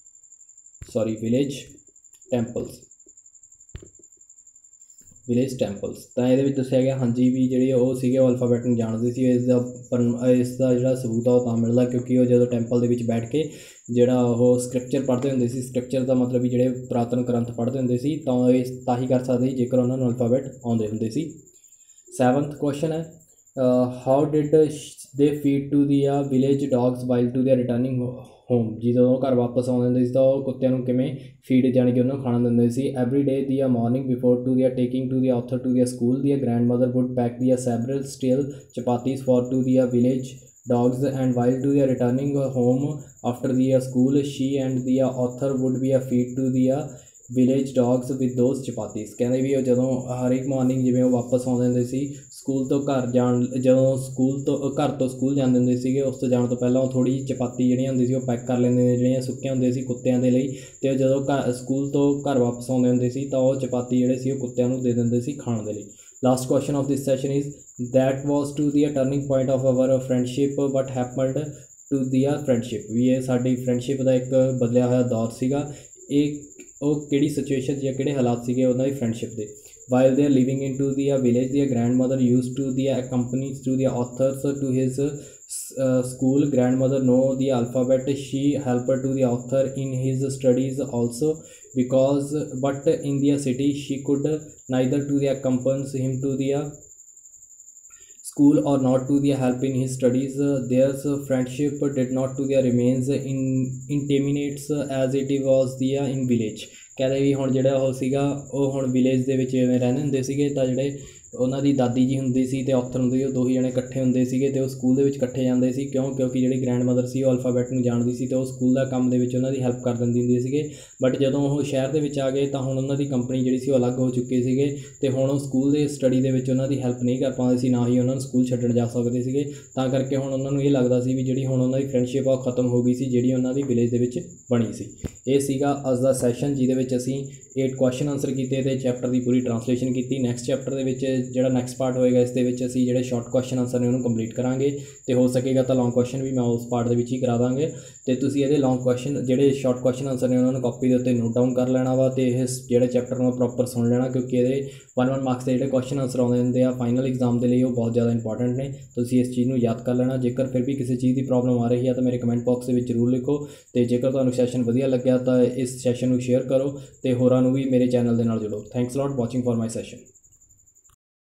temples. ਤਾਂ ਇਹਦੇ ਵਿੱਚ ਦੱਸਿਆ ਗਿਆ ਹਾਂਜੀ ਵੀ ਜਿਹੜੀ ਉਹ ਸੀਗੇ ਉਹ ਅਲਫਾਬੈਟ ਨੂੰ ਜਾਣਦੇ ਸੀ। ਇਸ ਦਾ ਜਿਹੜਾ ਸਬੂਤ ਆ ਉਹ ਤਾਂ ਮਿਲਦਾ ਕਿਉਂਕਿ ਉਹ ਜਦੋਂ ਟੈਂਪਲ ਦੇ ਵਿੱਚ ਬੈਠ ਕੇ ਜਿਹੜਾ ਉਹ ਸਕ੍ਰਿਪਚਰ ਪੜ੍ਹਦੇ ਹੁੰਦੇ ਸੀ। ਸਕ੍ਰਿਪਚਰ ਦਾ ਮਤਲਬ ਵੀ ਜਿਹੜੇ ਪੁਰਾਤਨ ਗ੍ਰੰਥ ਪੜ੍ਹਦੇ ਹੁੰਦੇ ਸੀ ਤਾਂ ਇਹ ਤਾਂ ਹੀ ਕਰ ਸਕਦੇ ਸੀ ਜੇਕਰ ਉਹਨਾਂ ਨੂੰ ਅਲਫਾਬੈਟ ਆਉਂਦੇ ਹੁੰਦੇ ਸੀ। ਸੈਵਨਥ ਕੁਐਸਚਨ ਹੈ, how did they feed to the village dogs while to the returning home. ਜਦੋਂ ਉਹ ਘਰ ਵਾਪਸ ਆਉਂਦੇ ਹੁੰਦੇ ਸੀ ਤਾਂ ਉਹ ਕੁੱਤਿਆਂ ਨੂੰ ਕਿਵੇਂ ਫੀਡ ਜਾਣੀ ਕਿ ਉਹਨਾਂ ਨੂੰ ਖਾਣਾ ਦਿੰਦੇ ਸੀ। Every day the morning before to the taking to the author to the school the grandmother would pack the several stale chapatis for to the village dogs, and while to the returning home after the school she and the author would be feed to the village dogs with those chapatis. ਕਹਿੰਦੇ ਵੀ ਉਹ ਜਦੋਂ ਹਰ ਇੱਕ ਮੋਰਨਿੰਗ ਜਿਵੇਂ ਉਹ ਵਾਪਸ ਆਉਂਦੇ ਹੁੰਦੇ ਸੀ ਸਕੂਲ ਤੋਂ ਘਰ ਜਾਣ ਜਦੋਂ ਘਰ ਤੋਂ ਸਕੂਲ ਜਾਂਦੇ ਹੁੰਦੇ ਸੀਗੇ ਉਸ ਤੋਂ ਜਾਣ ਤੋਂ ਪਹਿਲਾਂ ਉਹ ਥੋੜ੍ਹੀ ਜਿਹੀ ਚਪਾਤੀ ਜਿਹੜੀਆਂ ਹੁੰਦੀ ਸੀ ਉਹ ਪੈਕ ਕਰ ਲੈਂਦੇ ਨੇ ਜਿਹੜੀਆਂ ਸੁੱਕੀਆਂ ਹੁੰਦੀਆਂ ਸੀ ਕੁੱਤਿਆਂ ਦੇ ਲਈ। ਅਤੇ ਉਹ ਜਦੋਂ ਸਕੂਲ ਤੋਂ ਘਰ ਵਾਪਸ ਆਉਂਦੇ ਹੁੰਦੇ ਸੀ ਤਾਂ ਉਹ ਚਪਾਤੀ ਜਿਹੜੇ ਸੀ ਉਹ ਕੁੱਤਿਆਂ ਨੂੰ ਦੇ ਦਿੰਦੇ ਸੀ ਖਾਣ ਦੇ ਲਈ। Last question of this session is that was to the turning point of our friendship what happened to the friendship. ਵੀ ਇਹ ਸਾਡੀ ਫਰੈਂਡਸ਼ਿਪ ਦਾ ਇੱਕ ਬਦਲਿਆ ਹੋਇਆ ਦੌਰ ਸੀਗਾ। ਇਹ ਉਹ ਕਿਹੜੀ ਸਿਚੁਏਸ਼ਨ ਜਾਂ ਕਿਹੜੇ ਹਾਲਾਤ ਸੀਗੇ ਉਹਨਾਂ ਦੀ ਫਰੈਂਡਸ਼ਿਪ ਦੇ। While they are living in to the village the grandmother use to the accompanies to the authors to his school. Grandmother know the alphabet. She helped to the author in his studies also but in the city she could neither to the accompany him to the school or not to the help in his studies. Their friendship did not to the remains intimates as it was the in village. ਕਹਿੰਦੇ ਵੀ ਹੁਣ ਜਿਹੜਾ ਉਹ ਸੀਗਾ ਉਹ ਹੁਣ ਵਿਲੇਜ ਦੇ ਵਿੱਚ ਜਿਵੇਂ ਰਹਿੰਦੇ ਹੁੰਦੇ ਸੀਗੇ ਤਾਂ ਜਿਹੜੇ ਉਹਨਾਂ ਦੀ ਦਾਦੀ ਜੀ ਹੁੰਦੀ ਸੀ ਅਤੇ ਆਥਰ ਹੁੰਦੇ ਸੀ ਉਹ ਦੋਹੇ ਜਣੇ ਇਕੱਠੇ ਹੁੰਦੇ ਸੀਗੇ ਅਤੇ ਉਹ ਸਕੂਲ ਦੇ ਵਿੱਚ ਇਕੱਠੇ ਜਾਂਦੇ ਸੀ ਕਿਉਂਕਿ ਜਿਹੜੀ ਗ੍ਰੈਂਡ ਮਦਰ ਸੀ ਉਹ ਅਲਫਾਬੈਟ ਨੂੰ ਜਾਣਦੀ ਸੀ ਅਤੇ ਉਹ ਸਕੂਲ ਦਾ ਕੰਮ ਦੇ ਵਿੱਚ ਉਹਨਾਂ ਦੀ ਹੈਲਪ ਕਰ ਦਿੰਦੀ ਹੁੰਦੀ ਸੀਗੇ। ਬਟ ਜਦੋਂ ਉਹ ਸ਼ਹਿਰ ਦੇ ਵਿੱਚ ਆ ਗਏ ਤਾਂ ਹੁਣ ਉਹਨਾਂ ਦੀ ਕੰਪਨੀ ਜਿਹੜੀ ਸੀ ਉਹ ਅਲੱਗ ਹੋ ਚੁੱਕੇ ਸੀਗੇ ਅਤੇ ਹੁਣ ਉਹ ਸਕੂਲ ਦੇ ਸਟੱਡੀ ਦੇ ਵਿੱਚ ਉਹਨਾਂ ਦੀ ਹੈਲਪ ਨਹੀਂ ਕਰ ਪਾਉਂਦੇ ਸੀ, ਨਾ ਹੀ ਉਹਨਾਂ ਨੂੰ ਸਕੂਲ ਛੱਡਣ ਜਾ ਸਕਦੇ ਸੀਗੇ। ਤਾਂ ਕਰਕੇ ਹੁਣ ਉਹਨਾਂ ਨੂੰ ਇਹ ਲੱਗਦਾ ਸੀ ਵੀ ਜਿਹੜੀ ਹੁਣ ਉਹਨਾਂ ਦੀ ਫਰੈਂਡਸ਼ਿਪ ਆ ਉਹ ਖਤਮ ਹੋ ਗਈ ਸੀ ਜਿਹੜੀ ਉਹਨਾਂ ਦੀ ਵਿਲੇਜ ਦੇ ਵਿੱਚ ਬਣੀ ਸੀ। ਇਹ ਸੀਗਾ ਅੱਜ ਦਾ ਸੈਸ਼ਨ ਜਿਹਦੇ ਵਿੱਚ ਅਸੀਂ 8 ਕੁਐਸਚਨ ਆਨਸਰ ਕੀਤੇ ਅਤੇ ਚੈਪਟਰ ਦੀ ਪੂਰੀ ਟਰਾਂਸਲੇਸ਼ਨ ਕੀਤੀ। ਨੈਕਸਟ ਚੈਪਟਰ ਦੇ ਵਿੱਚ ਜਿਹੜਾ ਨੈਕਸਟ ਪਾਰਟ ਹੋਏਗਾ ਇਸ ਦੇ ਵਿੱਚ ਅਸੀਂ ਜਿਹੜੇ ਸ਼ਾਰਟ ਕੁਐਸਚਨ ਆਨਸਰ ਨੇ ਉਹਨੂੰ ਕੰਪਲੀਟ ਕਰਾਂਗੇ ਅਤੇ ਹੋ ਸਕੇਗਾ ਤਾਂ ਲੌਂਗ ਕੁਐਸਚਨ ਵੀ ਮੈਂ ਉਸ ਪਾਰਟ ਦੇ ਵਿੱਚ ਹੀ ਕਰਾ ਦਾਂਗੇ। ਅਤੇ ਤੁਸੀਂ ਇਹਦੇ ਲੌਂਗ ਕੁਐਸਚਨ ਜਿਹੜੇ ਸ਼ਾਰਟ ਕੁਐਸਚਨ ਆਨਸਰ ਨੇ ਉਹਨਾਂ ਨੂੰ ਕਾਪੀ ਦੇ ਉੱਤੇ ਨੋਟ ਡਾਊਨ ਕਰ ਲੈਣਾ ਵਾ ਅਤੇ ਇਹ ਜਿਹੜੇ ਚੈਪਟਰ ਨੂੰ ਪ੍ਰੋਪਰ ਸੁਣ ਲੈਣਾ ਕਿਉਂਕਿ ਇਹਦੇ 1 ਮਾਰਕਸ ਦੇ ਜਿਹੜੇ ਕੁਐਸਚਨ ਆਨਸਰ ਆਉਂਦੇ ਹੁੰਦੇ ਆ ਫਾਈਨਲ ਐਗਜ਼ਾਮ ਦੇ ਲਈ ਉਹ ਬਹੁਤ ਜ਼ਿਆਦਾ ਇੰਪੋਰਟੈਂਟ ਨੇ। ਤੁਸੀਂ ਇਸ ਚੀਜ਼ ਨੂੰ ਯਾਦ ਕਰ ਲੈਣਾ। ਜੇਕਰ ਫਿਰ ਵੀ ਕਿਸੇ ਚੀਜ਼ ਦੀ ਪ੍ਰੋਬਲਮ ਆ ਰਹੀ ਹੈ ਤਾਂ ਮੇਰੇ ਕਮੈਂਟ ਬਾਕਸ ਦੇ ਵਿੱਚ ਜ਼ਰੂਰ ਲਿਖੋ ਅਤੇ ਜੇਕਰ ਤੁਹਾਨੂੰ ਸੈਸ਼ਨ ਵਧੀਆ ਲੱਗਿਆ ਤਾਂ ਇਸ ਸੈਸ਼ਨ ਨੂੰ ਸ਼ੇਅਰ ਕਰੋ ਅਤੇ ਹੋਰਾਂ ਨੂੰ ਵੀ ਮੇਰੇ ਚੈਨਲ ਦੇ ਨਾਲ ਜੁੜੋ। Thanks a lot watching for my session.